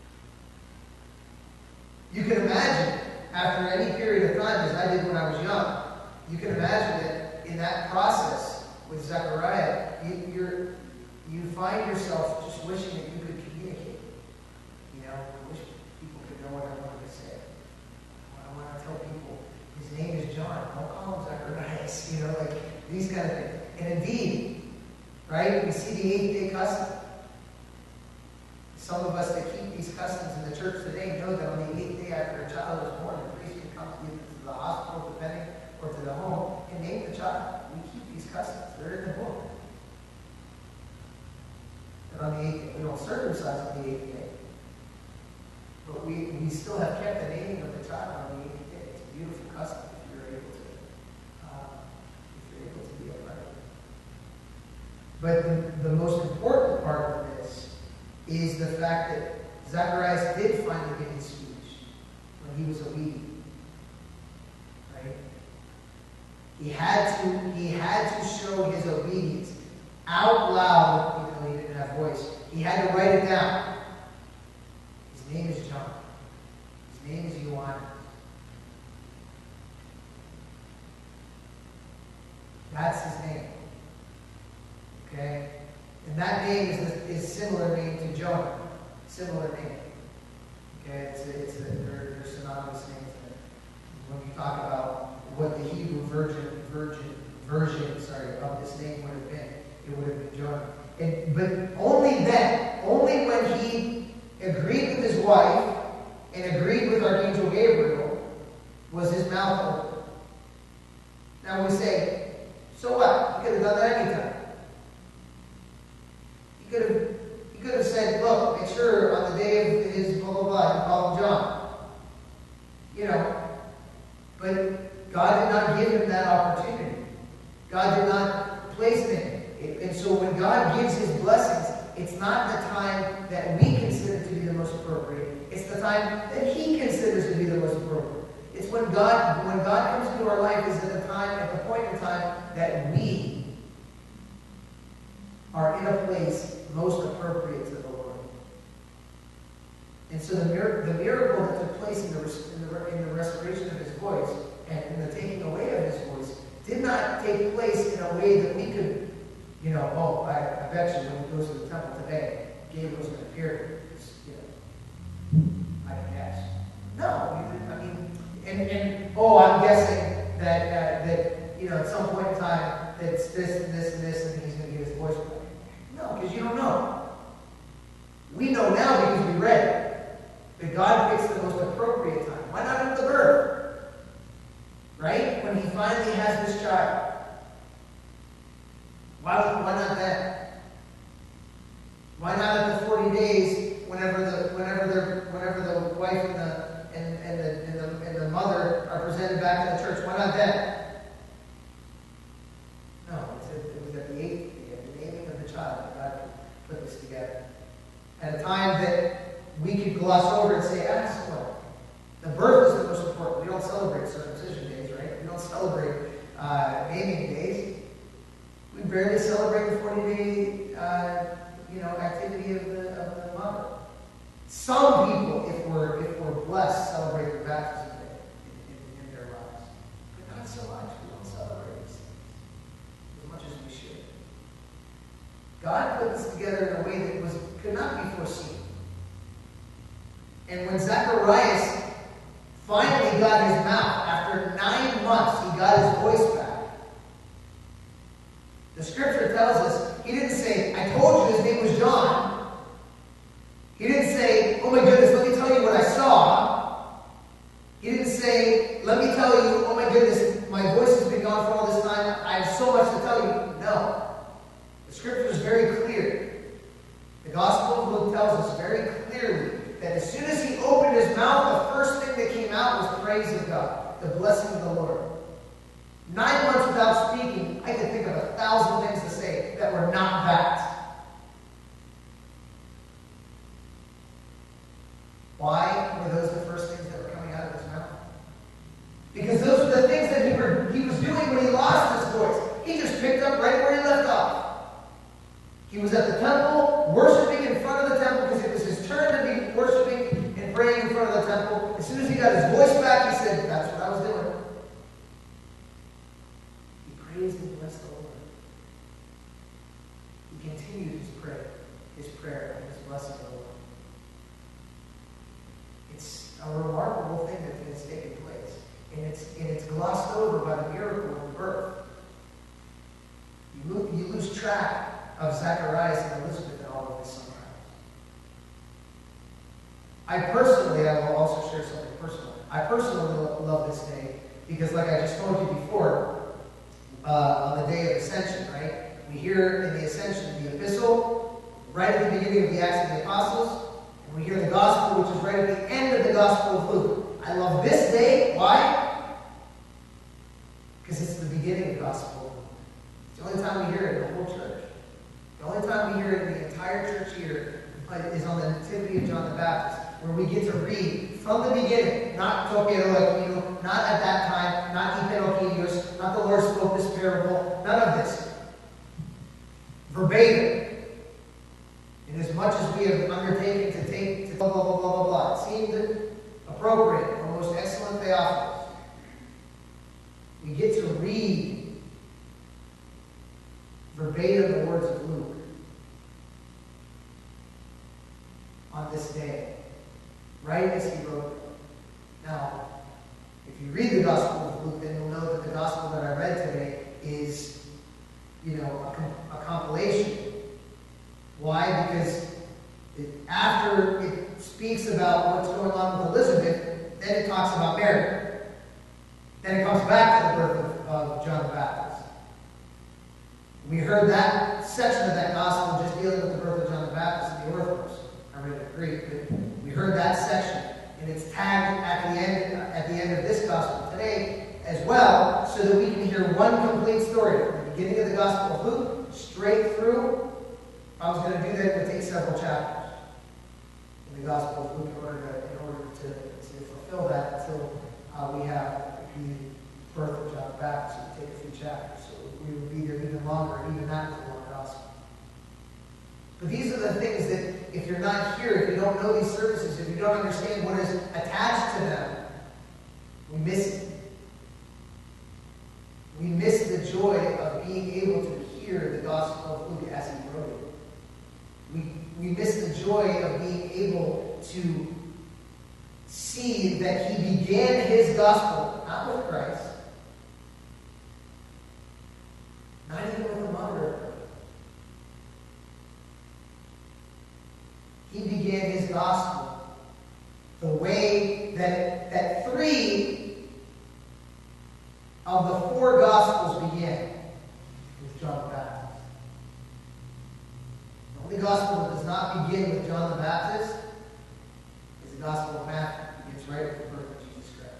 You can imagine, after any period of time, as I did when I was young, you can imagine that in that process with Zechariah, you, you're, you find yourself just wishing that you could communicate. You know, I wish people could know what I wanted to say. I want to tell people, his name is John. Don't call him Zacharias. You know, like these kind of things. And indeed, right, we see the eighth day custom. Some of us that keep these customs in the church today know that on the eighth day after a child is born, the priest can come either to the hospital, depending, or to the home, and name the child. We keep these customs. They're in the book. And on the eighth day, we don't circumcise on the eighth day. But we, we still have kept the naming of the child on the eighth day. It's a beautiful custom if you're able to, uh, if you're able to be a part of it. But the, the most important part of this is the fact that Zacharias did finally get his speech when he was obedient. Right? He had to, he had to show his obedience out loud, even though he didn't have voice. He had to write it down. His name is John. His name is Ioannis. That's his name. Okay? And that name is a, is similar name to Jonah. Similar name. Okay? It's a, it's a, they're, they're synonymous names. When you talk about what the Hebrew virgin, virgin, version, sorry, of this name would have been, it would have been Jonah. And, but only then, only when he agreed with his wife and agreed with Archangel Gabriel was his mouth open. Now we say, so what? He could have done that anytime. He could have, he could have said, look, make sure on the day of his blah, blah, blah, you call him John. You know, but God did not give him that opportunity. God did not place him. It, and so when God gives his blessings, it's not the time that we consider to be the most appropriate. It's the time that he considers to be the most appropriate. It's when God, when God comes into our life is at the time, at the point in time that we are in a place most appropriate to the Lord. And so the, mir- the miracle that took place in the, res- in, the, in the restoration of his voice and in the taking away of his voice did not take place in a way that we could, you know, oh, I, I bet you when he goes to the temple today, Gabriel's going to appear. You know, I can guess. No, I mean, and, and oh, I'm guessing that uh, that you know at some point in time that's this and this and this, and he's going to get his voice back. No, because you don't know. We know now because we read it. That God picks the most appropriate time. Why not at the birth? Right? When he finally has this child. Why, why not then? Why not at the forty days whenever the whenever the whenever the wife and the and, and the and the and the mother are presented back to the church? Why not then? No, it was at the eighth day, at the naming of the child that God put this together. At a time that we could gloss over and say, ah, so what? The birth is the most important. We don't celebrate circumcision days, right? We don't celebrate uh, naming days. We barely celebrate the forty-day, uh, you know, activity of the of the mother. Some people, if we're if we're blessed, celebrate their baptism day in, in, in their lives, but not so much. We don't celebrate these things. And when Zacharias finally got his mouth, after nine months, he got his voice back. The scripture tells us, he didn't say, I told you his name was John. He didn't say, oh my goodness, let me tell you what I saw. He didn't say, let me tell you, oh my goodness, my voice has been gone for all this time. I have so much to tell you. No. The scripture is very clear. The Gospel of Luke tells us very clearly that as soon as he opened his mouth, the first thing that came out was praise of God, the blessing of the Lord. Nine months without speaking, I could think of a thousand things to say that were not that. Why were those the first things that were coming out of his mouth? Because those were the things that he, were, he was doing when he lost his voice. He just picked up right where he left off. He was at the temple, worshiping in front of the temple, because it was his turn to be worshiping and praying in front of the temple. As soon as he got his voice back, he said, that's what I was doing. He praised and blessed the Lord. He continued his prayer, his prayer and his blessing of the Lord. It's a remarkable thing that has taken place. And it's, and it's glossed over by the miracle of the birth. You lose, you lose track of Zacharias and Elizabeth and all of this sometimes. I personally, I will also share something personal. I personally love this day because, like I just told you before, uh, on the day of Ascension, right? We hear in the Ascension the epistle, right at the beginning of the Acts of the Apostles, and we hear the Gospel, which is right at the end of the Gospel of Luke. I love this day. Why? Because it's the beginning of the Gospel. It's the only time we hear it in the whole church. The only time we hear it in the entire church here is on the Nativity of John the Baptist, where we get to read from the beginning, not Tokeroakino, not at that time, not Ipenokinios, not the Lord spoke this parable, none of this. Verbatim. And as much as we have undertaken to take to blah, blah, blah, blah, blah, blah, it seemed appropriate for most excellent Theophilus. We get to read verbatim the words of Luke on this day, right as he wrote them. Now, if you read the Gospel of Luke, then you'll know that the Gospel that I read today is, you know, a, com a compilation. Why? Because it, after it speaks about what's going on with Elizabeth, then it talks about Mary. Then it comes back to the birth of, of John the Baptist. We heard that section of that gospel just dealing with the birth of John the Baptist in the Orthodox. I read it in Greek, but we heard that section, and it's tagged at the end at the end of this gospel today as well, so that we can hear one complete story from the beginning of the Gospel of Luke straight through. If I was going to do that, it would take several chapters in the Gospel of Luke in order to in order to, to fulfill that until uh, we have the birth of John the Baptist. It would take a few chapters. We would be there even longer, and even that was a long gospel. But these are the things that, if you're not here, if you don't know these services, if you don't understand what is attached to them, we miss it. We miss the joy of being able to hear the Gospel of Luke as he wrote it. We, we miss the joy of being able to see that he began his Gospel, not with Christ, not even with the mother of Christ. He began his gospel the way that, that three of the four gospels began with John the Baptist. The only gospel that does not begin with John the Baptist is the Gospel of Matthew. It begins right with the birth of Jesus Christ.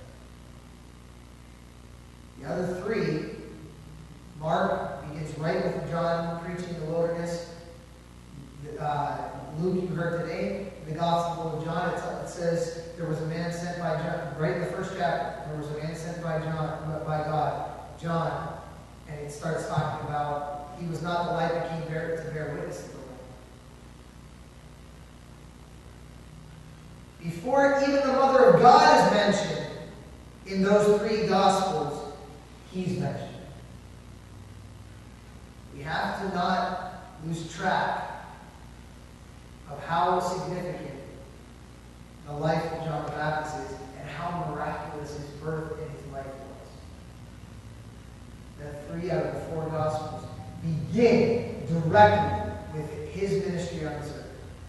The other three, Mark begins right with John preaching the wilderness. Uh, Luke, you heard today, the Gospel of John, it says there was a man sent by John, right in the first chapter, there was a man sent by John, by God, John, and it starts talking about he was not the light that came bear, to bear witness to the light. Before even the Mother of God is mentioned in those three Gospels, he's mentioned. We have to not lose track of how significant the life directly with his ministry on this earth.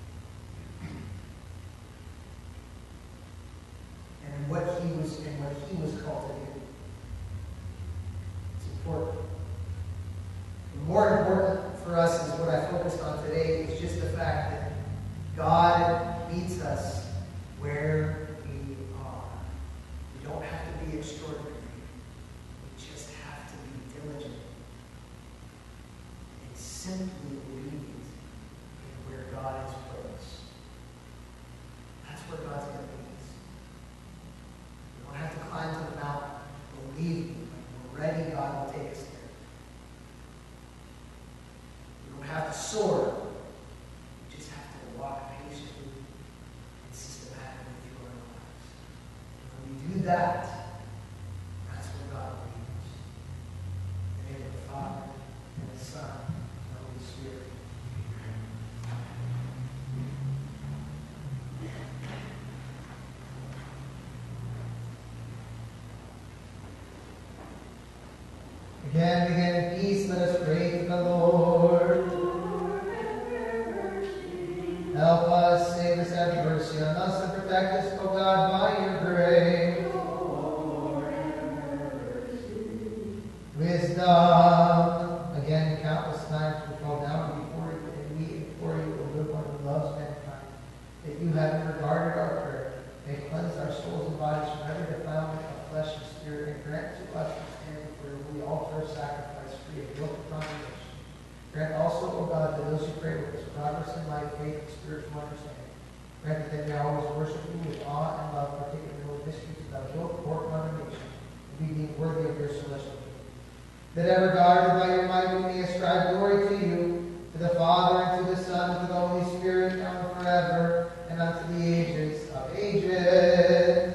And what he was and what he was called to do. It's important. And more important for us is what I focused on today is just the fact that God meets us where we are. We don't have to be extraordinary. We just have to be diligent and simply obedient in where God has put us. That's where God's going to meet us. We don't have to climb to the mountain. Believe me, when we're ready, God will take us there. We don't have to soar. We just have to walk patiently and systematically through our lives. And when we do that, that's where God will lead us. In the name of the Father, and the Son, and the Holy Spirit. Again, begin in peace. Let us pray to the Lord. Help us, save us, have mercy on us, and protect us, O God, by your grace. Wisdom. Again, countless times we fall down before you, and we implore you, O good one who loves mankind, that you, having regarded our prayer, may cleanse our souls and bodies from every defilement of flesh and spirit, and grant to us to stand before your holy altar of sacrifice free of guilt and condemnation. Grant also, O God, to those who pray with us progress in life, faith, and spiritual understanding. Grant that they may always worship you with awe and love, particularly in the mysteries without guilt or condemnation, and be deemed worthy of your celestial kingdom. That ever, God, by your might we may ascribe glory to you, to the Father, and to the Son, and to the Holy Spirit, now and forever, and unto the ages of ages.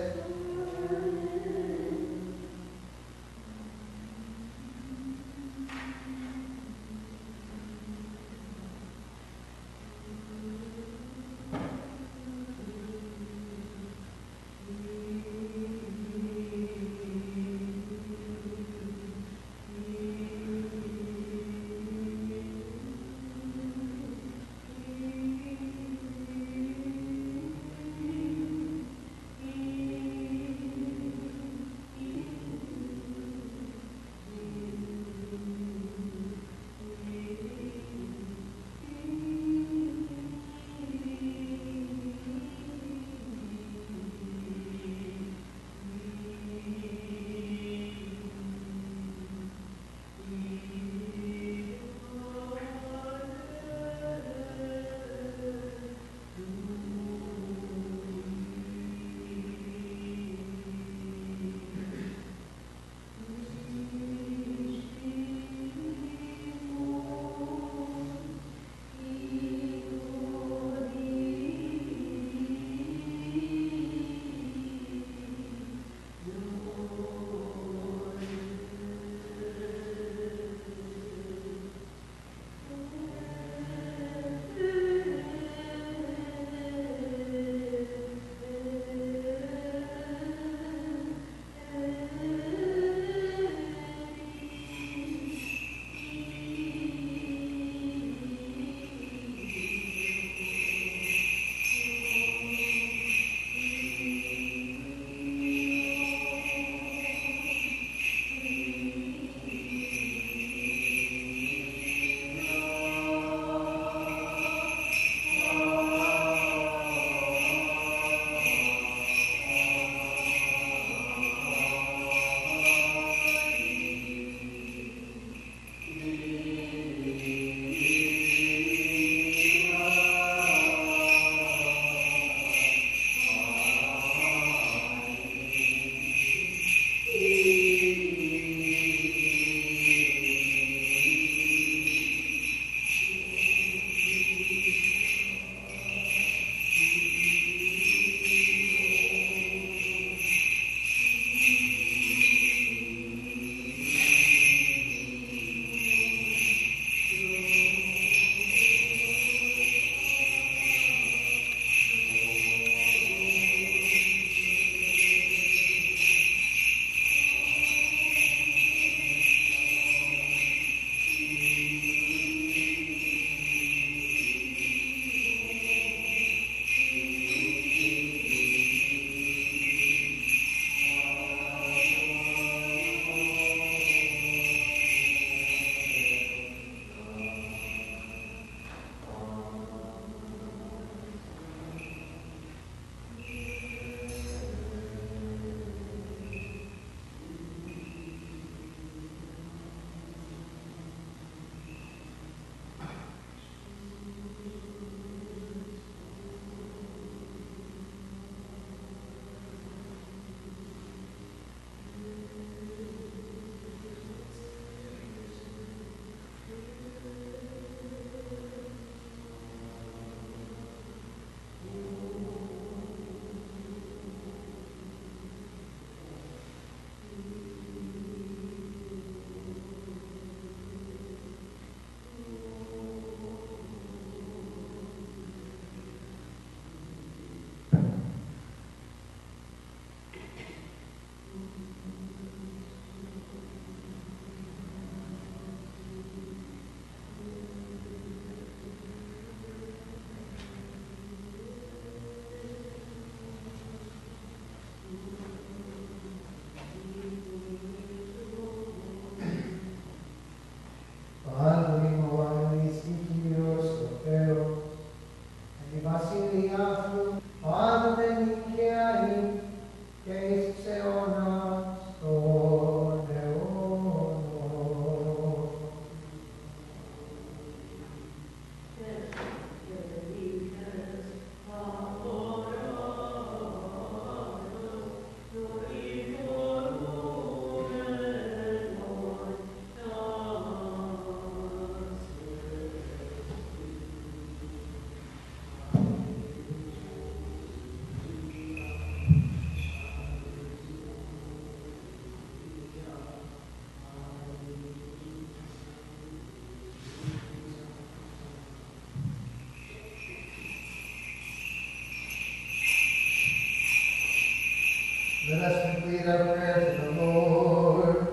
Let us complete our prayer to the Lord.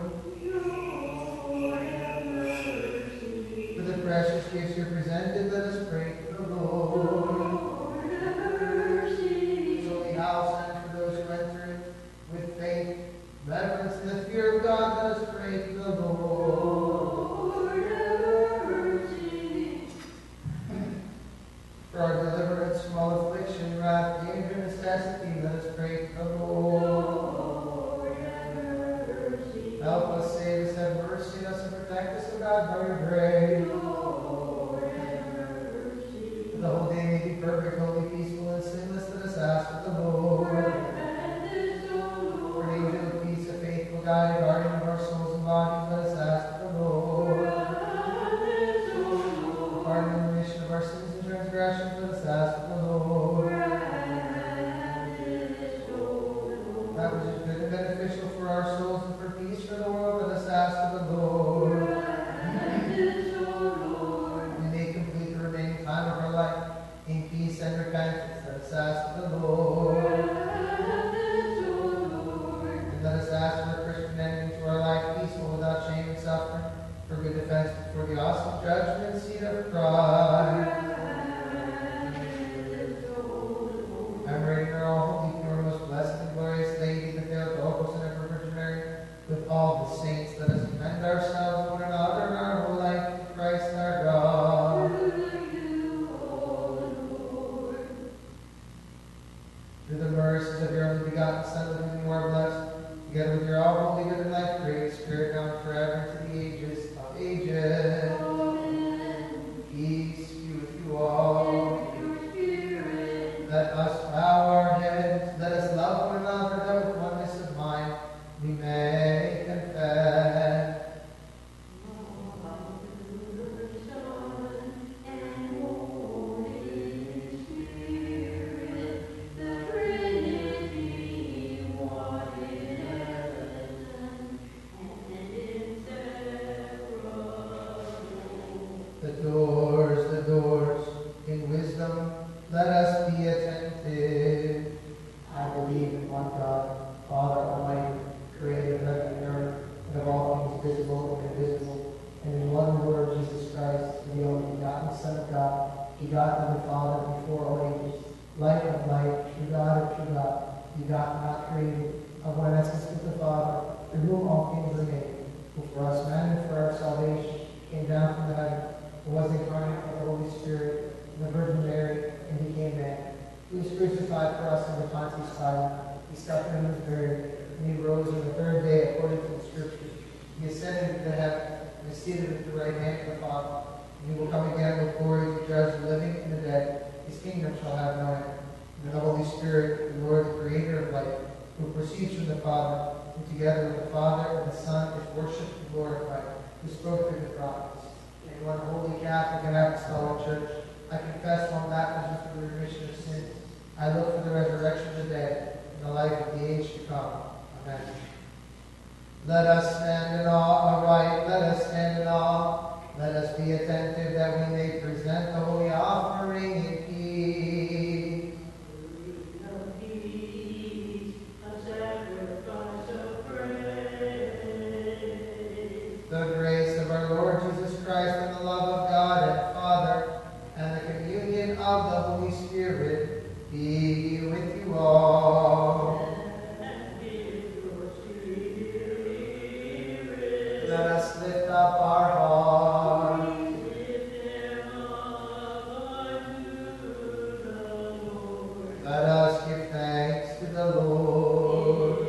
For the precious gifts you presented, let us pray to the Lord. So the house and for those who enter it with faith, reverence, and the fear of God, let us pray to the Lord. For our deliverance from all affliction, wrath, danger, and necessity, let us pray to the Lord. Help us, save us, have mercy on us, and protect us, O God, by your grace. For the whole day may be perfect, holy, peaceful, and sinless, let us ask of the Lord. For an angel of peace, a faithful guide, guardian of our souls and bodies, let us ask of the Lord. For pardon and remission of our sins and transgressions, let us ask of the Lord. That which is good and beneficial for our souls and for peace for the world, let us ask of the Lord. We may complete the remaining time of our life in peace and repentance, let us ask of the Lord. And let us ask for a Christian ending to our life, peaceful without shame and suffering, for good defense before the awesome judgment seat of Christ. Commemorating our all holy, pure, most blessed and glorious Lady, the veiled Logos and ever Virgin Mary, with all the saints, let us commend ourselves, one another, and our whole life to Christ our God. Through the mercies of your only begotten Son, with whom you are blessed, together with your all holy, good and life, great Spirit, now and forever, to the ages of ages. Amen. Peace be with you all. Let us bow our heads, let us love one another, that with oneness of mind we may confess. The doors, the doors, in wisdom, let us be attentive. I believe in one God, Father Almighty, creator of heaven and earth, and of all things visible and invisible, and in one Lord Jesus Christ, the only begotten Son of God, begotten of the Father before all ages, light of light, true God of true God, begotten, not created, of one essence with the Father, through whom all things are made, who for us men and for our salvation came down from the heaven, who was incarnate of the Holy Spirit, and the Virgin Mary, and became man. He was crucified for us under Pontius Pilate. He suffered and was buried, and he rose on the third day according to the Scriptures. He ascended into heaven and is seated at the right hand of the Father. And he will come again with glory to judge the living and the dead. His kingdom shall have no end. And the Holy Spirit, the Lord, the Creator of light, who proceeds from the Father, and together with the Father and the Son is worshipped and glorified, who spoke through the prophets. In one holy Catholic and Apostolic Church, I confess one baptism for the remission of sins. I look for the resurrection of the dead and the life of the age to come. Amen. Let us stand in awe aright. Let us stand in awe. Let us be attentive that we may present the holy offering in peace. The grace of our Lord Jesus Christ and the love of God and Father and the communion of the Holy Spirit be with you all. Let us lift up our hearts. Let us give thanks to the Lord.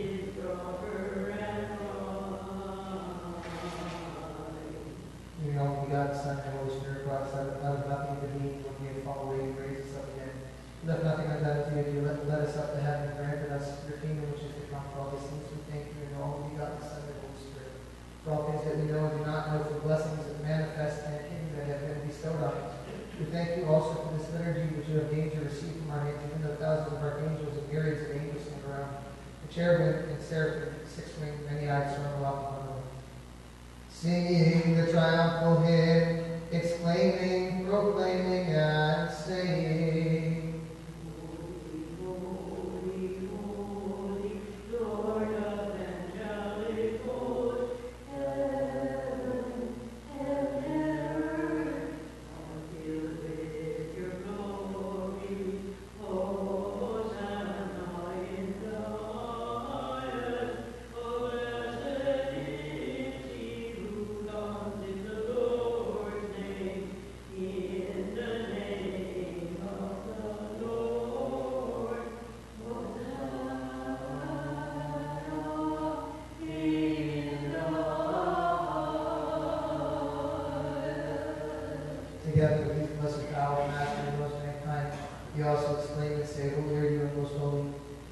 You know, we got Son and Holy Spirit, God, out of nothing to be when we have fallen away, you raise us up again. Left nothing undone to you, you let, let us up to heaven and granted us your kingdom which is to come. For all these things we thank you and all we got the Son and Holy Spirit. For all things that we know and do not know, for blessings that manifest and hidden that have been bestowed on us. We thank you also for this liturgy which you have gained to receive from our hands, even though thousands of archangels and myriads of angels stand around. The cherubim and seraphim, six-winged, many-eyed, circle up upon the Lord. Singing the triumphal hymn, exclaiming, proclaiming, and saying, Holy, holy, holy,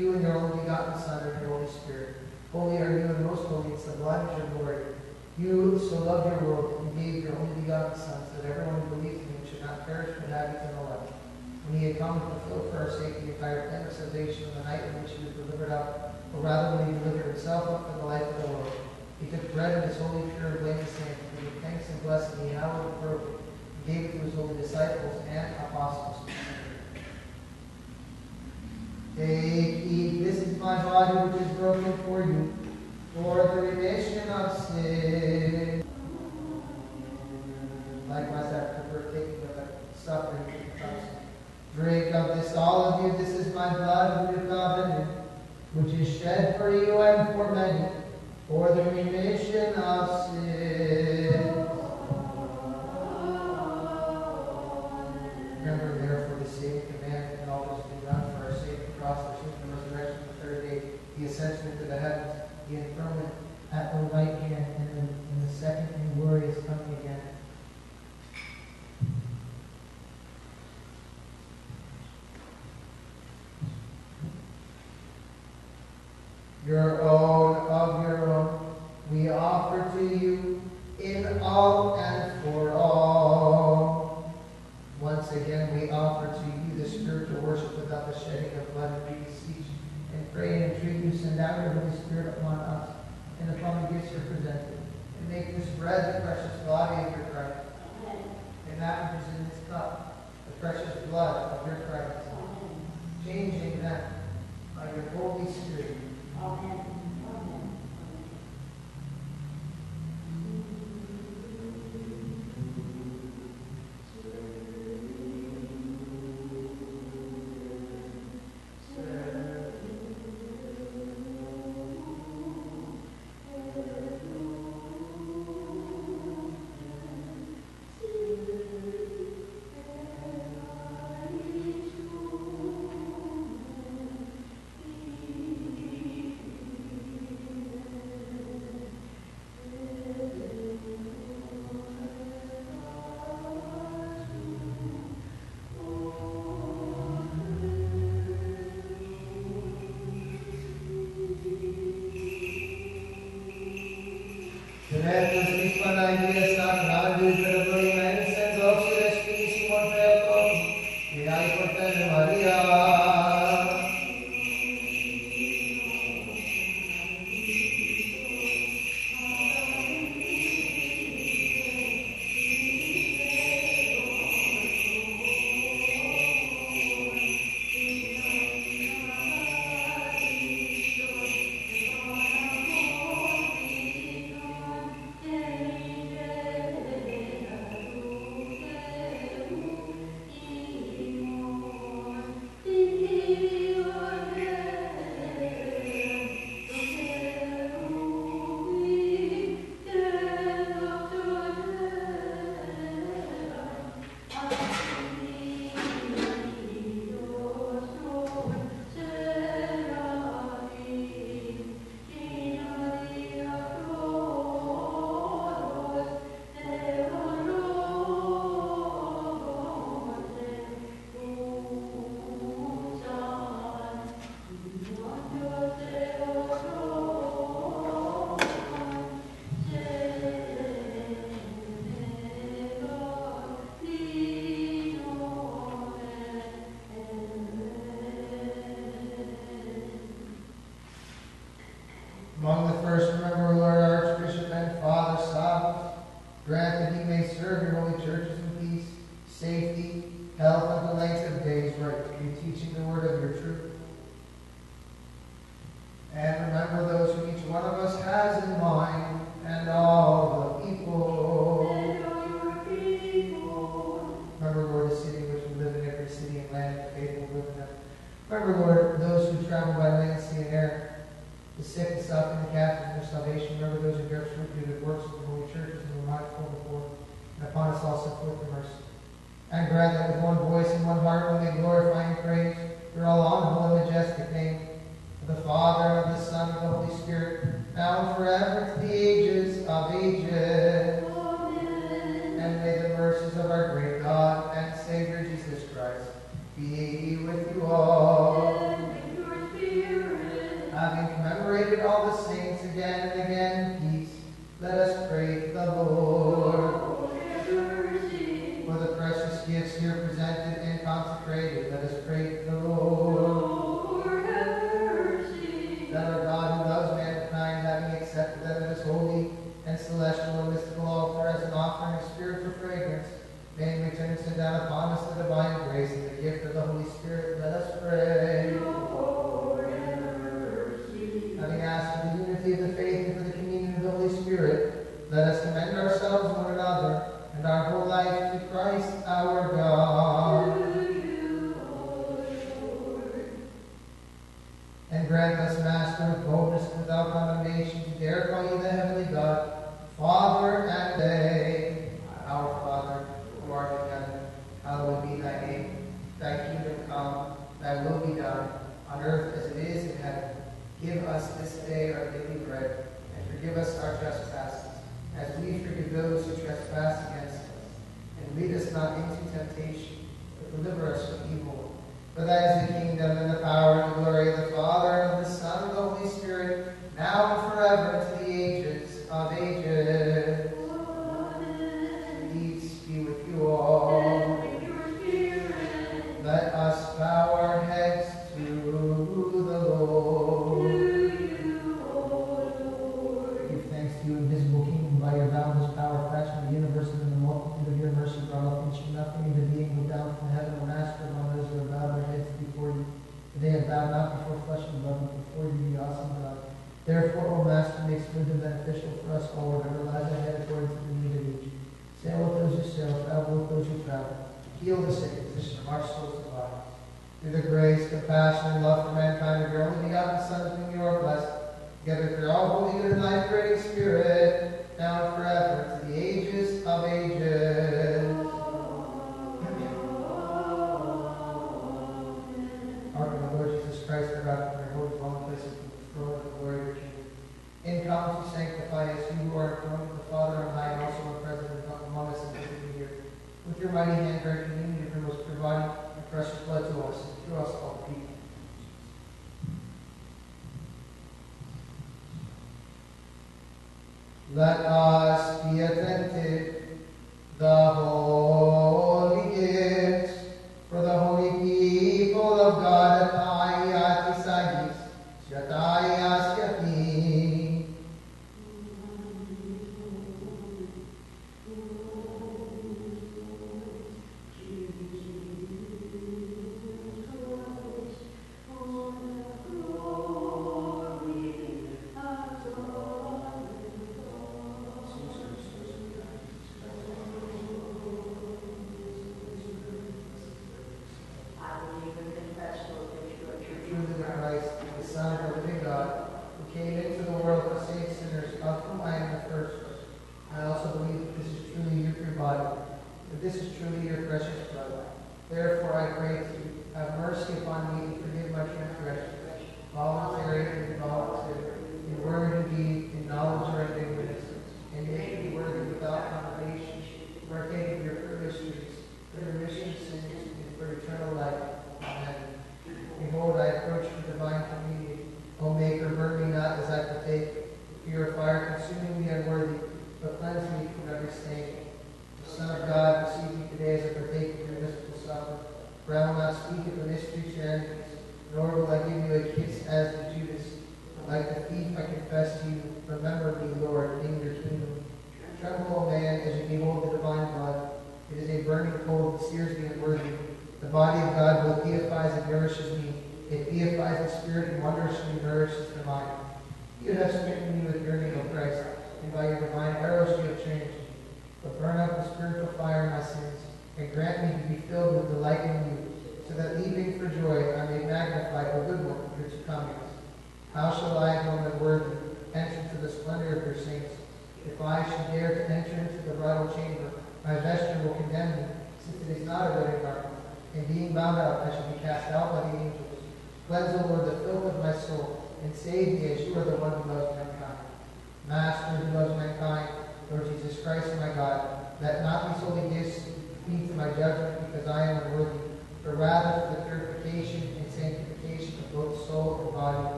you and your only begotten Son and your Holy Spirit. Holy are you and most holy, and sublime is your glory. You so loved your world and gave your only begotten Son, so that everyone who believes in him should not perish but have eternal life. When he had come and fulfilled for our sake the entire plan of salvation on the night in which he was delivered up, or rather when he delivered himself up for the life of the world, he took bread in his holy, pure, and blameless hand, and gave thanks and blessed, and he hallowed and broke it, and gave it to his holy disciples and apostles. Take, eat, this is my body which is broken for you, for the remission of sin. Likewise, after partaking of the supper, he took the cup. Drink of this, all of you. This is my blood, the new covenant, which is shed for you and for many, for the remission of sins. Remember, therefore, the saving command and all that has been done for our sake, the cross, the tomb, the resurrection, the third day, the ascension into the heavens, the enthronement at the right hand, and the, and the second and glorious coming again. Your own of your own, we offer to you in all and for all. Once again, we offer to you the spiritual worship without the shedding of blood, and we beseech and pray and entreat you, send down your Holy Spirit upon us and upon the gifts here presented, and make this bread the precious body of your Christ, and that which is in this cup, the precious blood of your Christ, changing them by your Holy Spirit.
Amen.
Among the first, remember, Lord, our Archbishop and Father Sabbath. Grant that he may serve your holy churches in peace, safety, health, and the length of days, right to be teaching the word of your truth. And remember those whom each one of us has in mind, and all the people. Remember, Lord, the city in which we live in, every city and land, the faithful who live in them. Remember, Lord, those who travel by land, sea, and air, the sick, the suffering, the captives, and their salvation. Remember those who bear fruit through the works of the holy churches, and who are mindful before, and upon us all send forth your mercy. And grant that with one voice and one heart we may glorify and praise your all honorable and majestic name, of the Father, and of the Son, and of the Holy Spirit, now and forever, to the ages of ages. Amen. And may the mercies of our great God and Savior Jesus Christ be with you all.
And with your spirit.
having commemorated all the saints again and again in peace, let us pray to the Lord. For the precious gifts here presented and consecrated, let us pray to the Lord. That our God who loves mankind, having accepted them at his holy and celestial and mystical altar as an offering of spiritual fragrance, may in return send down upon us the divine grace and the gift of the Holy Spirit. Let us pray. Having asked for the unity of the faith and for the communion of the Holy Spirit, let us commend ourselves one another and our whole life to Christ our God. And grant us, Master, with boldness and without condemnation, to dare call you the heavenly God, Father and Day. Our Father, who art in heaven, hallowed be thy name. Thy kingdom come, thy will be done, on earth as it is in heaven. Give us this day our daily bread, and forgive us our trespasses, as we forgive those who trespass against us. And lead us not into temptation, but deliver us from evil. For that is the kingdom, and the power, and the glory of the Father, and of the Son, and of the Holy Spirit, now and forever, to the ages of ages. Peace be with you all. Let us bow our heads to the Lord. Give thanks to you, invisible King, by your boundless power, fashioned the universe and in the multitude of your mercy, brought all things from nothing into being, who down from heaven were master among those who have bowed their heads before you. For they have bowed not before flesh and blood, but before you, the awesome God. Therefore, O Master, make smooth and beneficial for us all whatever lies ahead according to the need of each. Sail with those who sail, travel with those who travel. Heal the sick, position of our souls to bodies. Through the grace, compassion, and love for mankind of your only begotten Son, whom you are blessed, together through all holy, good, and life-creating Spirit, now and forever, to the ages of ages. Hearken, O Lord Jesus Christ, our God, from your holy dwelling places, from the throne of the glory of your kingdom. In come to sanctify us, you who are enthroned with the Father on high, and also are present among us and visiting here. With your mighty hand, grant communion of your most pure body and precious blood to us, and to us all people. Let us be attentive. The holy gifts for the holy people of God. Ataya tisagis, shataya skati.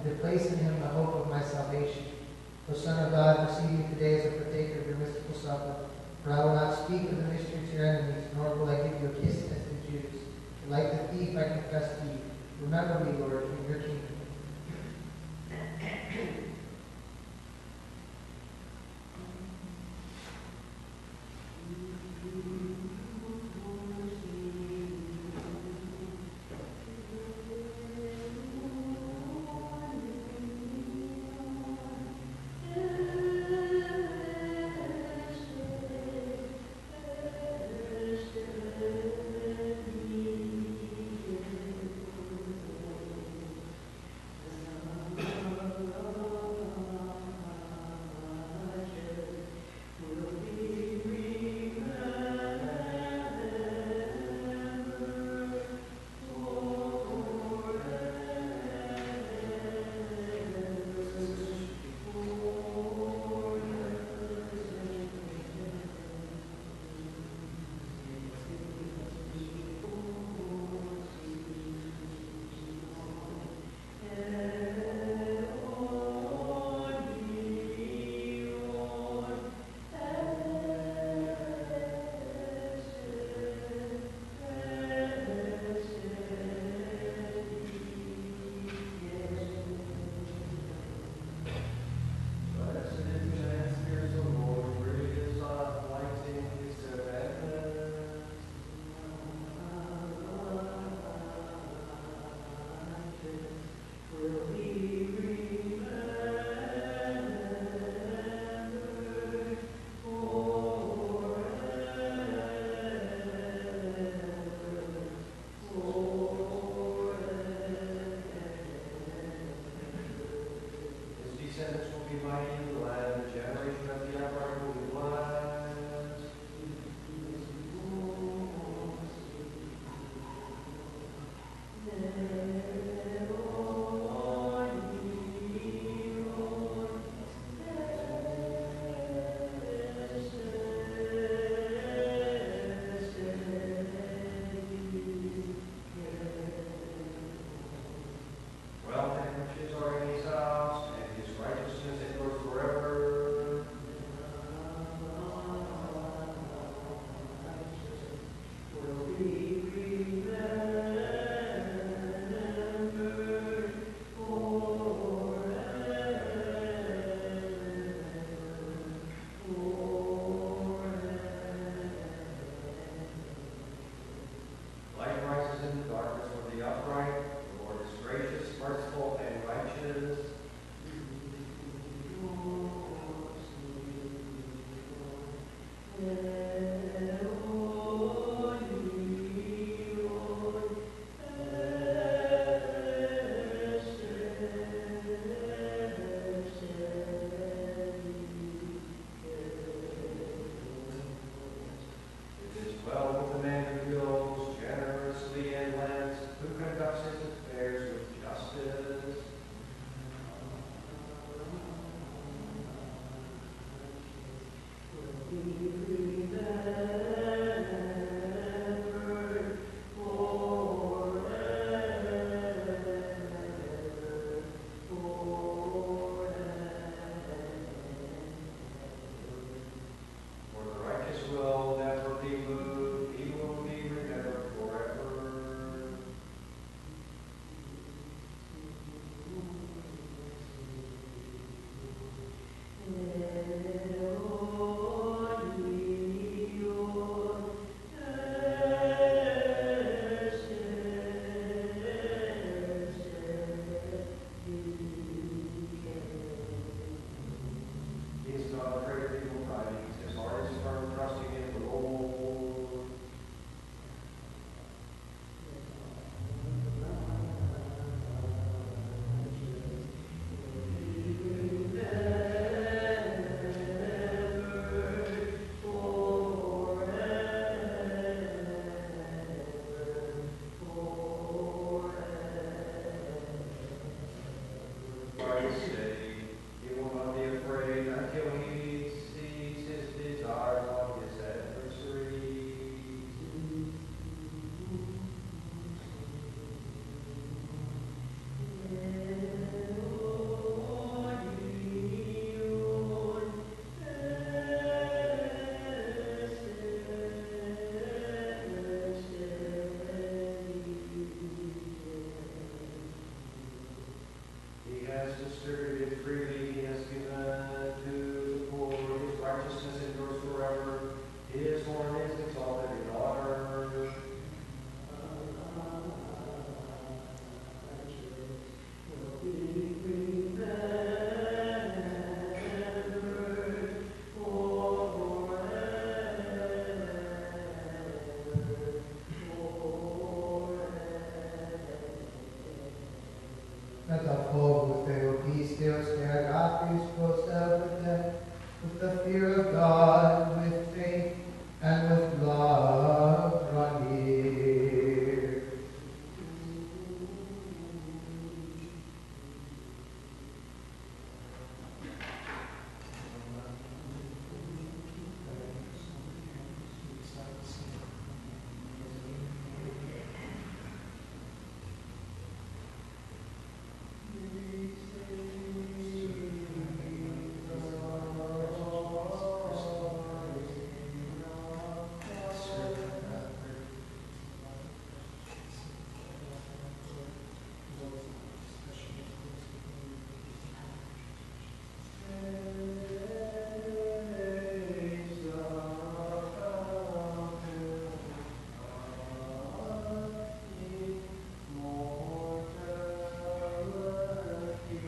and to place in him the hope of my salvation. O Son of God, receive me today as a partaker of your mystical supper. For I will not speak of the mystery to your enemies, nor will I give you a kiss as the Jews. But like the thief, I confess to you. Remember me, Lord, in your kingdom.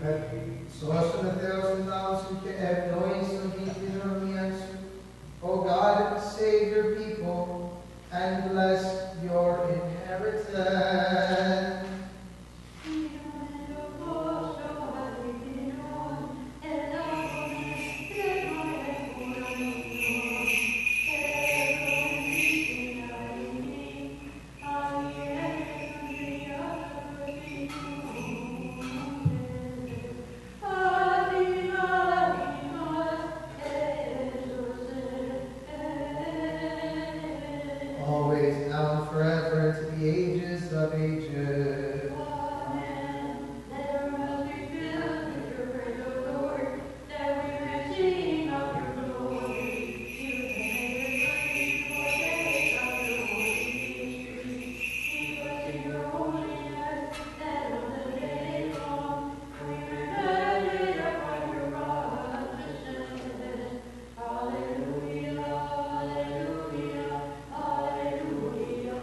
O God, save your people and bless your inheritance. Always, now and forever, to the ages of ages.
Amen. Let our mouths be filled with your praise, O Lord, that we may sing of your glory. You have made us worthy to partake of your holy mystery. Keep us in your holiness, that on the day long we may meditate upon your righteousness. Hallelujah, hallelujah, hallelujah.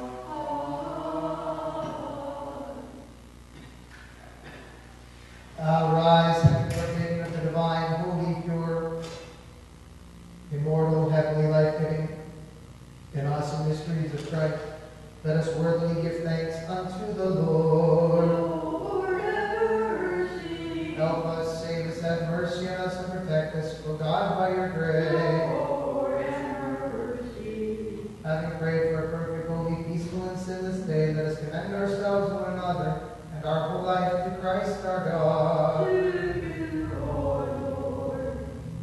Arise and partake of the divine, holy, pure, immortal, heavenly, life-giving, and awesome mysteries of Christ. Let us worthily give thanks unto the Lord.
Lord, have mercy.
Help us, save us, have mercy on us, and protect us, O God, by your grace.
Lord, have mercy.
Having prayed for a perfect, holy, peaceful, and sinless day, let us commend ourselves to one another and our whole life to Christ our God.
To you, O Lord.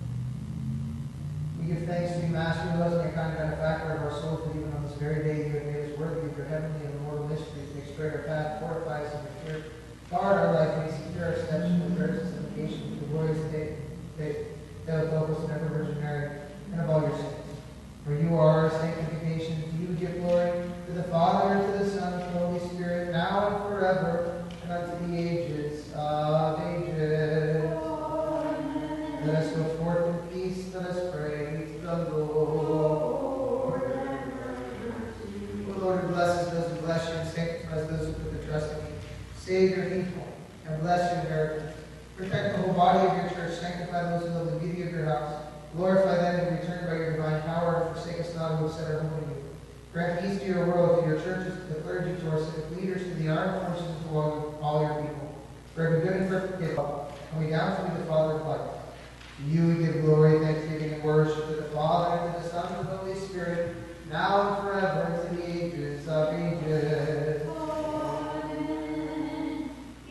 We give thanks to you, Master, who loves and kind benefactor of our souls, that even on this very day you have made us worthy of your heavenly and immortal mysteries. Make straight our path, fortify us in your fear, guard our life, and secure our steps in the prayers and supplication to the glorious day, faith, that will help us in ever Virgin Mary, and of all your saints. For you are our sanctification, to you give glory, to the Father, and to the Son, and to the Holy Spirit, now and forever, and unto the ages of ages.
Amen.
Let us go forth in peace, let us pray to the Lord.
Lord, have mercy.
O Lord, who blesses those who bless you and sanctifies those who put their trust in you. Save your people and bless your inheritance. Protect the whole body of your church. Sanctify those who love the beauty of your house. Glorify them in return by your divine power, and forsake us not who have set our hope in you. Grant peace to your world, to your churches, to the clergy, to our civic leaders, to the armed forces, and to all, all your people. For every good and perfect gift, coming down from you, the Father of light. To you we give glory, thanksgiving, and worship, to the Father, and to the Son, and to the Holy Spirit, now and forever, and to the ages of ages.
Amen.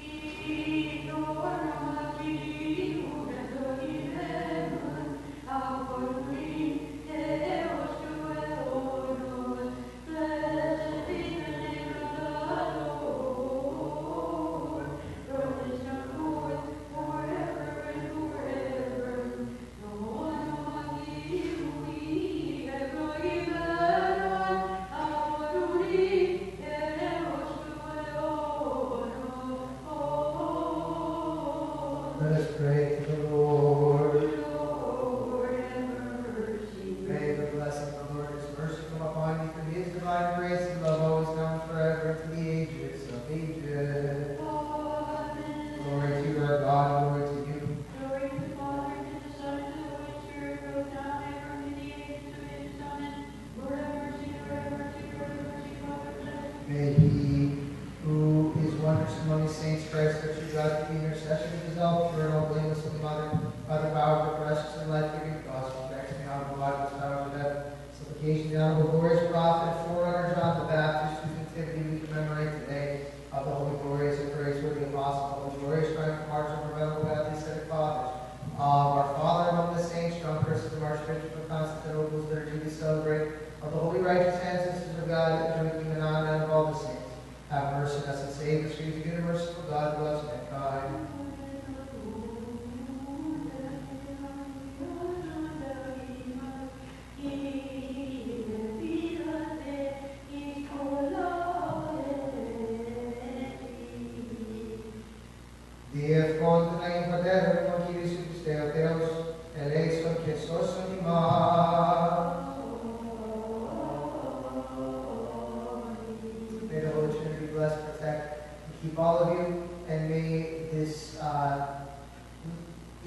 Blessed be the name of the Lord. From this time forth, forever and forever. No one among you we have no even
Let us pray to the Lord.
Lord, have mercy.
May the blessing of the Lord, his mercy come upon you, for his divine grace and love always now and forever, to the ages of ages.
Amen.
Glory to our God, glory to you.
Glory to the Father, and to the Son, and to the Holy Spirit, both now and ever, and in the ages of ages. Amen. Lord, have mercy, Lord, have mercy, Lord, have mercy, Father, bless.
May he who is wondrous among his saints, Christ, our true God, to be intercession of his all pure and all blameless Holy Mother, by the power of the precious and life-giving gospel, next to the honorable life and power of heaven. Supplication of the honorable glorious prophet, forerunner John the Baptist, whose nativity we commemorate today, of the holy, glorious, and praiseworthy apostle, of the glorious triumph march of our venerable godly ascetic fathers, of our Father among the saints, John Christopher, the Archbishop of Constantinople, whose liturgy we celebrate, of the holy righteous ancestors of God, Joachim and Anna, and of all the saints. Have mercy on us and save us, for you, the universal God, who loves mankind. Dies contra in pater contivis substeo Deus, eleison que sos animal. May the Holy Trinity bless, protect, and keep all of you, and may this uh,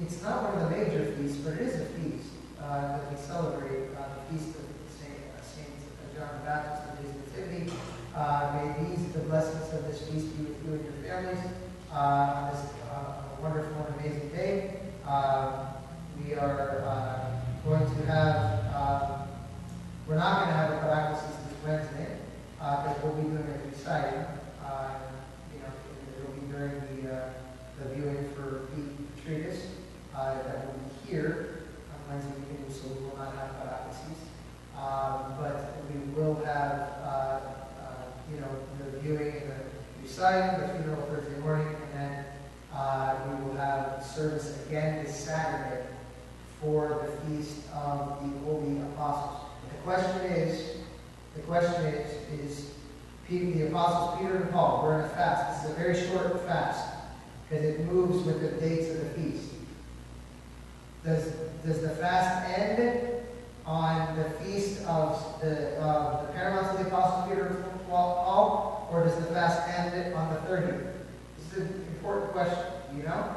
it's not one of the major feasts, but it is a feast uh, that we celebrate, uh, the feast of Saint, uh, Saint John the Baptist of his Nativity. Uh, may these, the blessings of this feast be with you and your families uh, on this uh, wonderful and amazing day. Uh, we are uh, going to have, uh, we're not going to have a Paraclesis this Wednesday, because uh, we'll be doing a reciting. Uh, you know, it'll be during the, uh, the viewing for Pete Treatise uh, that will be here on Wednesday evening, so we will not have Paraclesis. Um, but we will have, uh, uh, you know, the viewing and the reciting, the funeral Thursday morning, and then uh, we will have service again this Saturday for the feast of the Holy Apostles. The question is, the question is, is Peter, the Apostles Peter and Paul, we're in a fast. This is a very short fast because it moves with the dates of the feast. Does, does the fast end on the feast of the, uh, the paramount of the Apostles Peter and Paul, or does the fast end on the thirtieth? This is an important question. Do you know?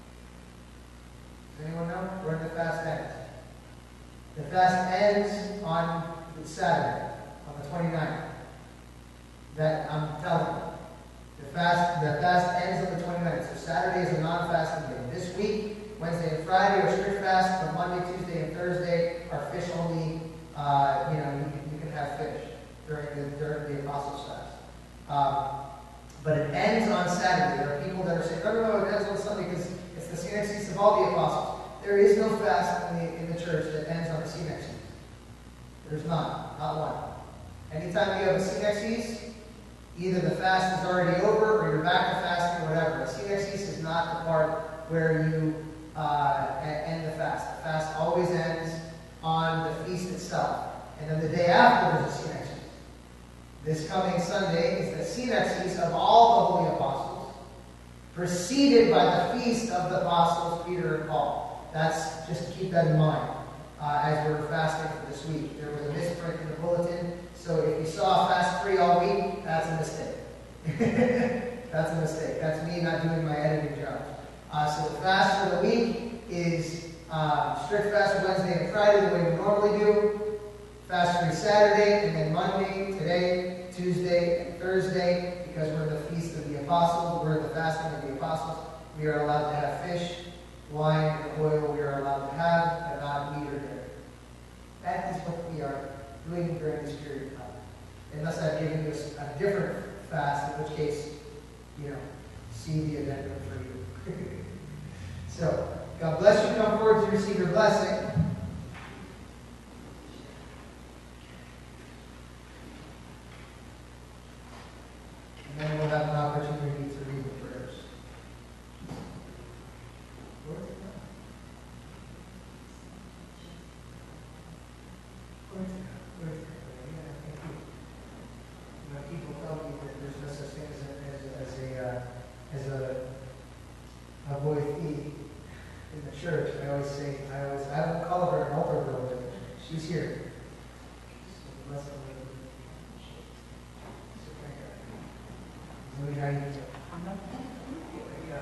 Does anyone know where the fast ends? The fast ends on Saturday, on the twenty-ninth. That I'm telling you. The fast, the fast ends on the twenty-ninth. So Saturday is a non-fasting day. This week, Wednesday and Friday are strict fast, but Monday, Tuesday, and Thursday are fish only. Uh, you know, you can, you can have fish during the, during the Apostles' fast. Um, but it ends on Saturday. There are people that are saying, no, no, no, it ends on Sunday because it's the synaxis of all the apostles. There is no fast in the, in the church that ends on the synaxis. There's not, not one. Anytime you have a synaxis, either the fast is already over or you're back to fasting or whatever. A synaxis is not the part where you uh, end the fast. The fast always ends on the feast itself. And then the day after there's a synaxis. This coming Sunday is the synaxis of all the holy apostles, preceded by the feast of the apostles Peter and Paul. That's just to keep that in mind uh, as we're fasting for this week. There was a misprint in the bulletin, so if you saw fast free all week, that's a mistake. That's a mistake. That's me not doing my editing job. Uh, so the fast for the week is uh, strict fast Wednesday and Friday, the way we normally do. Fast free Saturday, and then Monday, today, Tuesday, and Thursday, because we're in the Feast of the Apostles, we're in the fasting of the Apostles. We are allowed to have fish, wine, and oil we are allowed to have, and not meat or dairy. That is what we are doing during this period of time. Unless I've given you a, a different fast, in which case, you know, see the addendum for you. So, God bless you. Come forward to receive your blessing. And then we'll have an opportunity to read the prayers. Where's it going? Where's it going? Where's it going? Yeah, thank you. You know, people tell me that there's no such thing as a, as a, as a, uh, as a, a boy thief in the church. I always say, I always, I don't call her an altar girl, but she's here. So bless the Lord. Louis, how are you doing? I'm not. Yeah.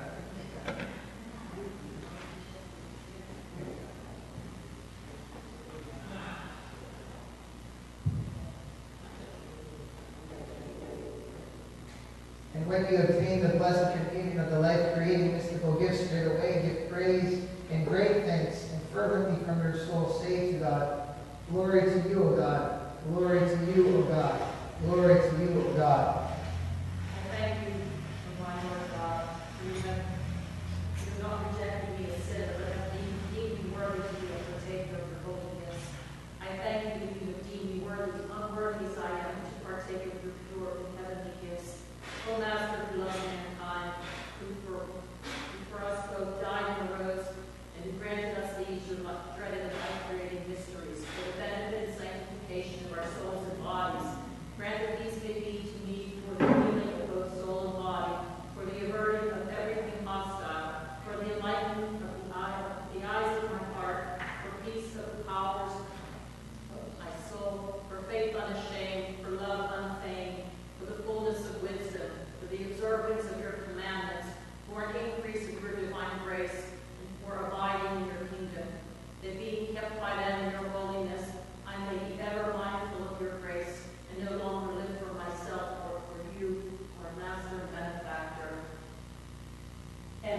And when you obtain the blessed communion of the life-creating mystical gifts, straight away give praise and great thanks, and fervently from your soul say to God, glory to you, O God, glory to you, O God, glory to you, O God.
Thank you for my Lord God, for you have you have not rejected me as sinner, but have deemed deemed me worthy to be a partaker of your holiness. I thank you that you have deemed me worthy, unworthy as I am, to partake of your pure and heavenly gifts. O Master who loves mankind, who for, who for us both died and arose, and who granted us these your dreaded and life-creating mysteries, for the benefit and sanctification of our souls and bodies, grant that these may be to me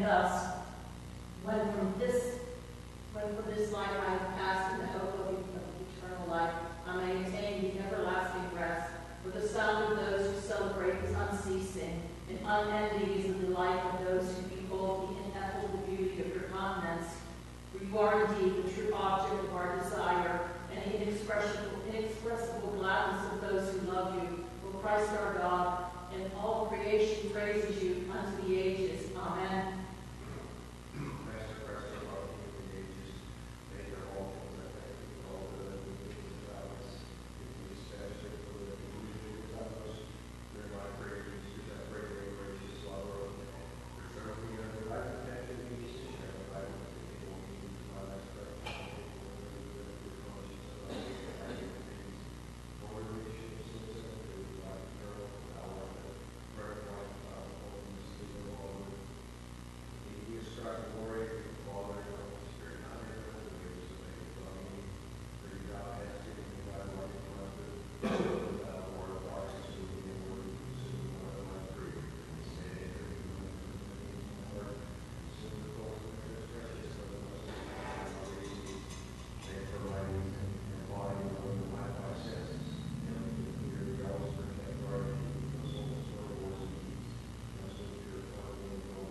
thus, when from this, when from this life I have passed in the hope of, of eternal life, I may attain the everlasting rest. For the sound of those who celebrate is unceasing, and unending is the delight of those who behold the ineffable beauty of your countenance. For you are indeed the true object of our desire, and the inexpressible, inexpressible gladness of those who love you. For Christ our God, and all creation praises you unto the ages. Amen.
Master Christ, our Lord, who in the ages, make of all things that thank you for all the good things about us. If we especially for the community without us, during my prayers, which I pray for your gracious lover of man, preserve me under thy protection, and peace to share the life of the people who need my last breath, and take away the good of your conscience of us, and I give things. Lord, we should sins and do like eternal power, breath life, power, holiness, to the Lord. He ascribed glory to the Father and the Holy Spirit, not in the ways of any blaming, for you thou hast given me thy life and my good. Thou Lord of darkness, who in your word consumed one of my grief, and said, enter into the Lord, consume the coals of the precious of the most holy thee. Make for my youth and body alone of my five senses, and with fear the always protect guard me, the souls for wars and deeds, and so purify me in Lord.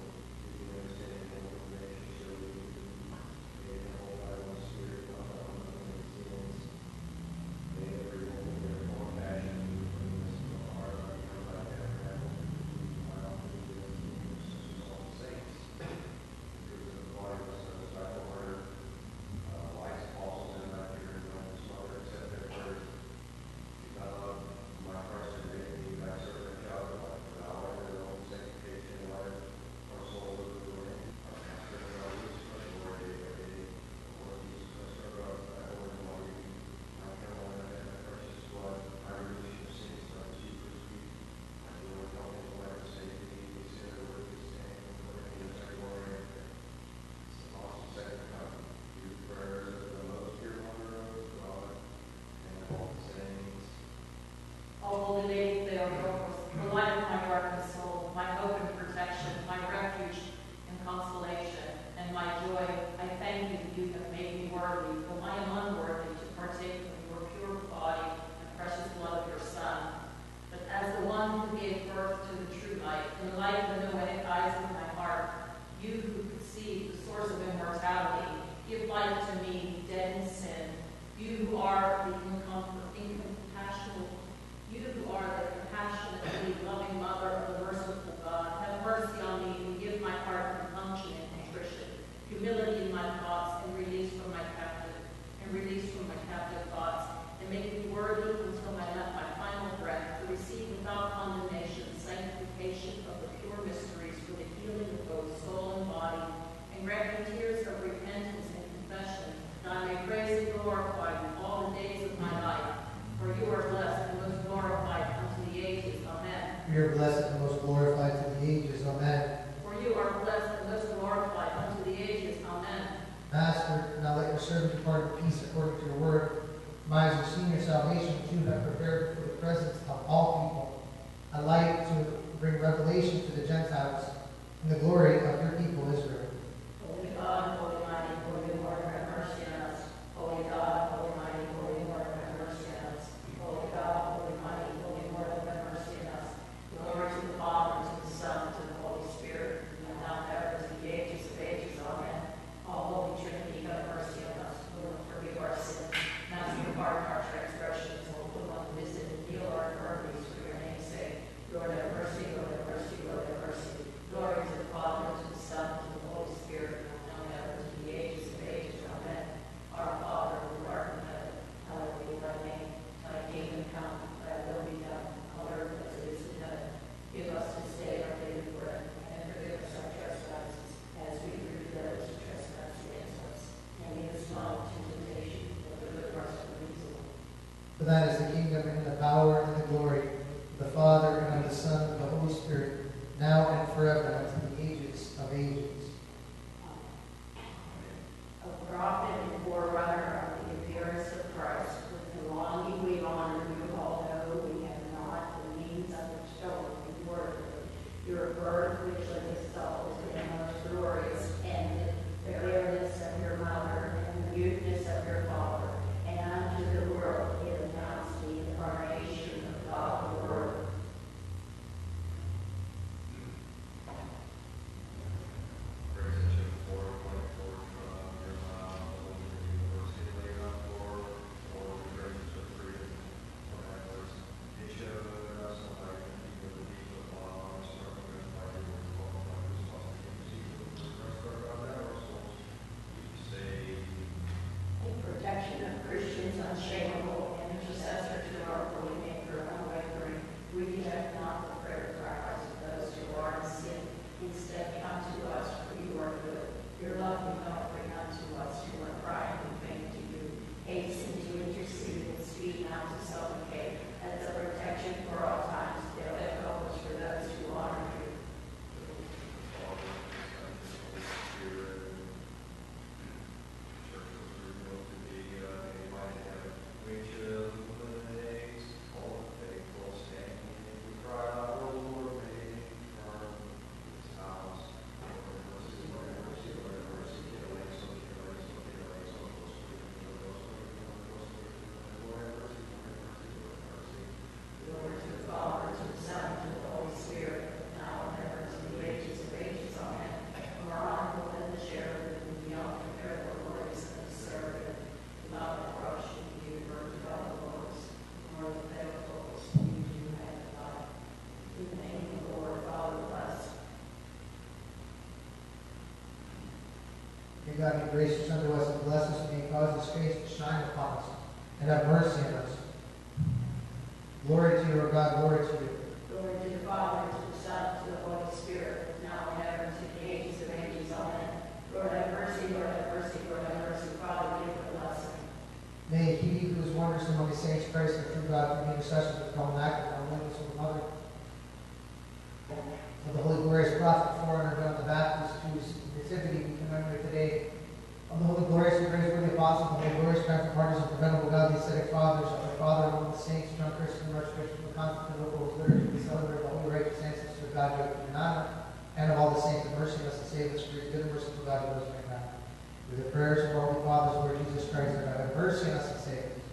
O Holy Lady Theotokos, the light of my darkened soul, my hope and protection, my refuge and consolation, and my joy, I thank you that you have made me worthy, though I am unworthy, to partake of your pure body and precious blood of your Son. But as the one who gave birth to the true light, and the light of the noetic eyes of my heart, you who conceived the source of immortality, give life to me, dead in sin. You who are the incomparable, incompassionate, you who are the compassionately loving mother of the merciful God, have mercy on me and give my heart compunction and contrition, humility in my thoughts, and release from my captive, and release from my captive thoughts, and make me worthy until I let my final breath to receive without condemnation sanctification of the pure mysteries for the healing of both soul and body, and grant me tears of repentance and confession, that I may praise and glorify you all the days of my life. For you are blessed and most glorified unto the ages. Amen.
We are blessed and most glorified to the ages. Amen.
For you are blessed and most glorified unto the ages. Amen.
Master, now let your servant depart in peace according to your word. My eyes have seen your salvation, which you have prepared for the presence of all people, a light to bring revelation to the Gentiles, and the glory of your people Israel.
Holy God, holy mighty, holy Lord, have mercy on us. Holy God, holy mighty, holy Lord, have mercy on us. Holy God, holy mighty, holy Lord, have mercy on us. Glory to the Father, and to the Son, and to the Holy Spirit, and now and ever to the ages of ages. Amen. All Holy Trinity, have mercy on us. Lord, forgive our sins. Master, pardon our transgressions. Holy One, visit and heal our infirmities for your name's sake. Lord, have mercy. Lord, have mercy. Lord, have mercy. Glory to the Father, and to the Son, and to the Holy Spirit, now and ever to the ages of ages. Amen. Our Father, who art in heaven, hallowed be thy name. Thy kingdom come, thy will be done, on earth as it is in heaven. Give us this day our daily bread, and forgive us our trespasses, as we forgive those who trespass against us. And lead us not into temptation, but deliver us from evil.
For that is the kingdom, and the power, and the glory of the Father, and of the Son, and of the Holy Spirit, now and forever, unto the ages of ages.
A prophet and forerunner of the appearance of Christ, with the longing we honor you, although we have not the means of showing the word. Your birth, which in his soul is in us through our Your love we don't bring unto us, who are crying and faint to you. Hasten to intercede and speed now to supplicate, as a protection for all times, still and always for those who honor you. Glory to the Father, to the Son, and to the Holy Spirit, now and ever, to the ages of ages. Amen. From our honorable and the cherubim, and beyond the prayer of glorious and the seraphim, not the crush and you, birth of the Lords, nor the faithfuls, you do magnify. In the name of the Lord, Father, bless.
May God be gracious unto us and bless us, and may he cause his face to shine upon us, and have mercy on us. Glory to you, O God, glory to you.
Glory to the Father, to the Son, to the Holy Spirit, now and ever, to the ages of ages. Amen. Lord have mercy, Lord have mercy, Lord have mercy. Father, give the blessing.
May he who is wondrous among the saints, Christ, the true God, through the intercession of the Tabernacle, and our witness of the Mother, of the Holy Glorious Prophet, forerunner John the Baptist, whose nativity we commemorate today, of the Holy Glorious and praiseworthy Apostles, the Holy Glorious Grand Partners of the Venerable Godly Ascetic Fathers, of our Father among the saints, John Christian, Archbishop of Constantinople, whose liturgy we celebrate the holy righteous ancestors of God, who have been honored, and of all the saints, of mercy on us and save us, for his good and merciful God, who lives right now. Through the prayers of our Holy Fathers, Lord Jesus Christ, our God, have mercy on us and save us.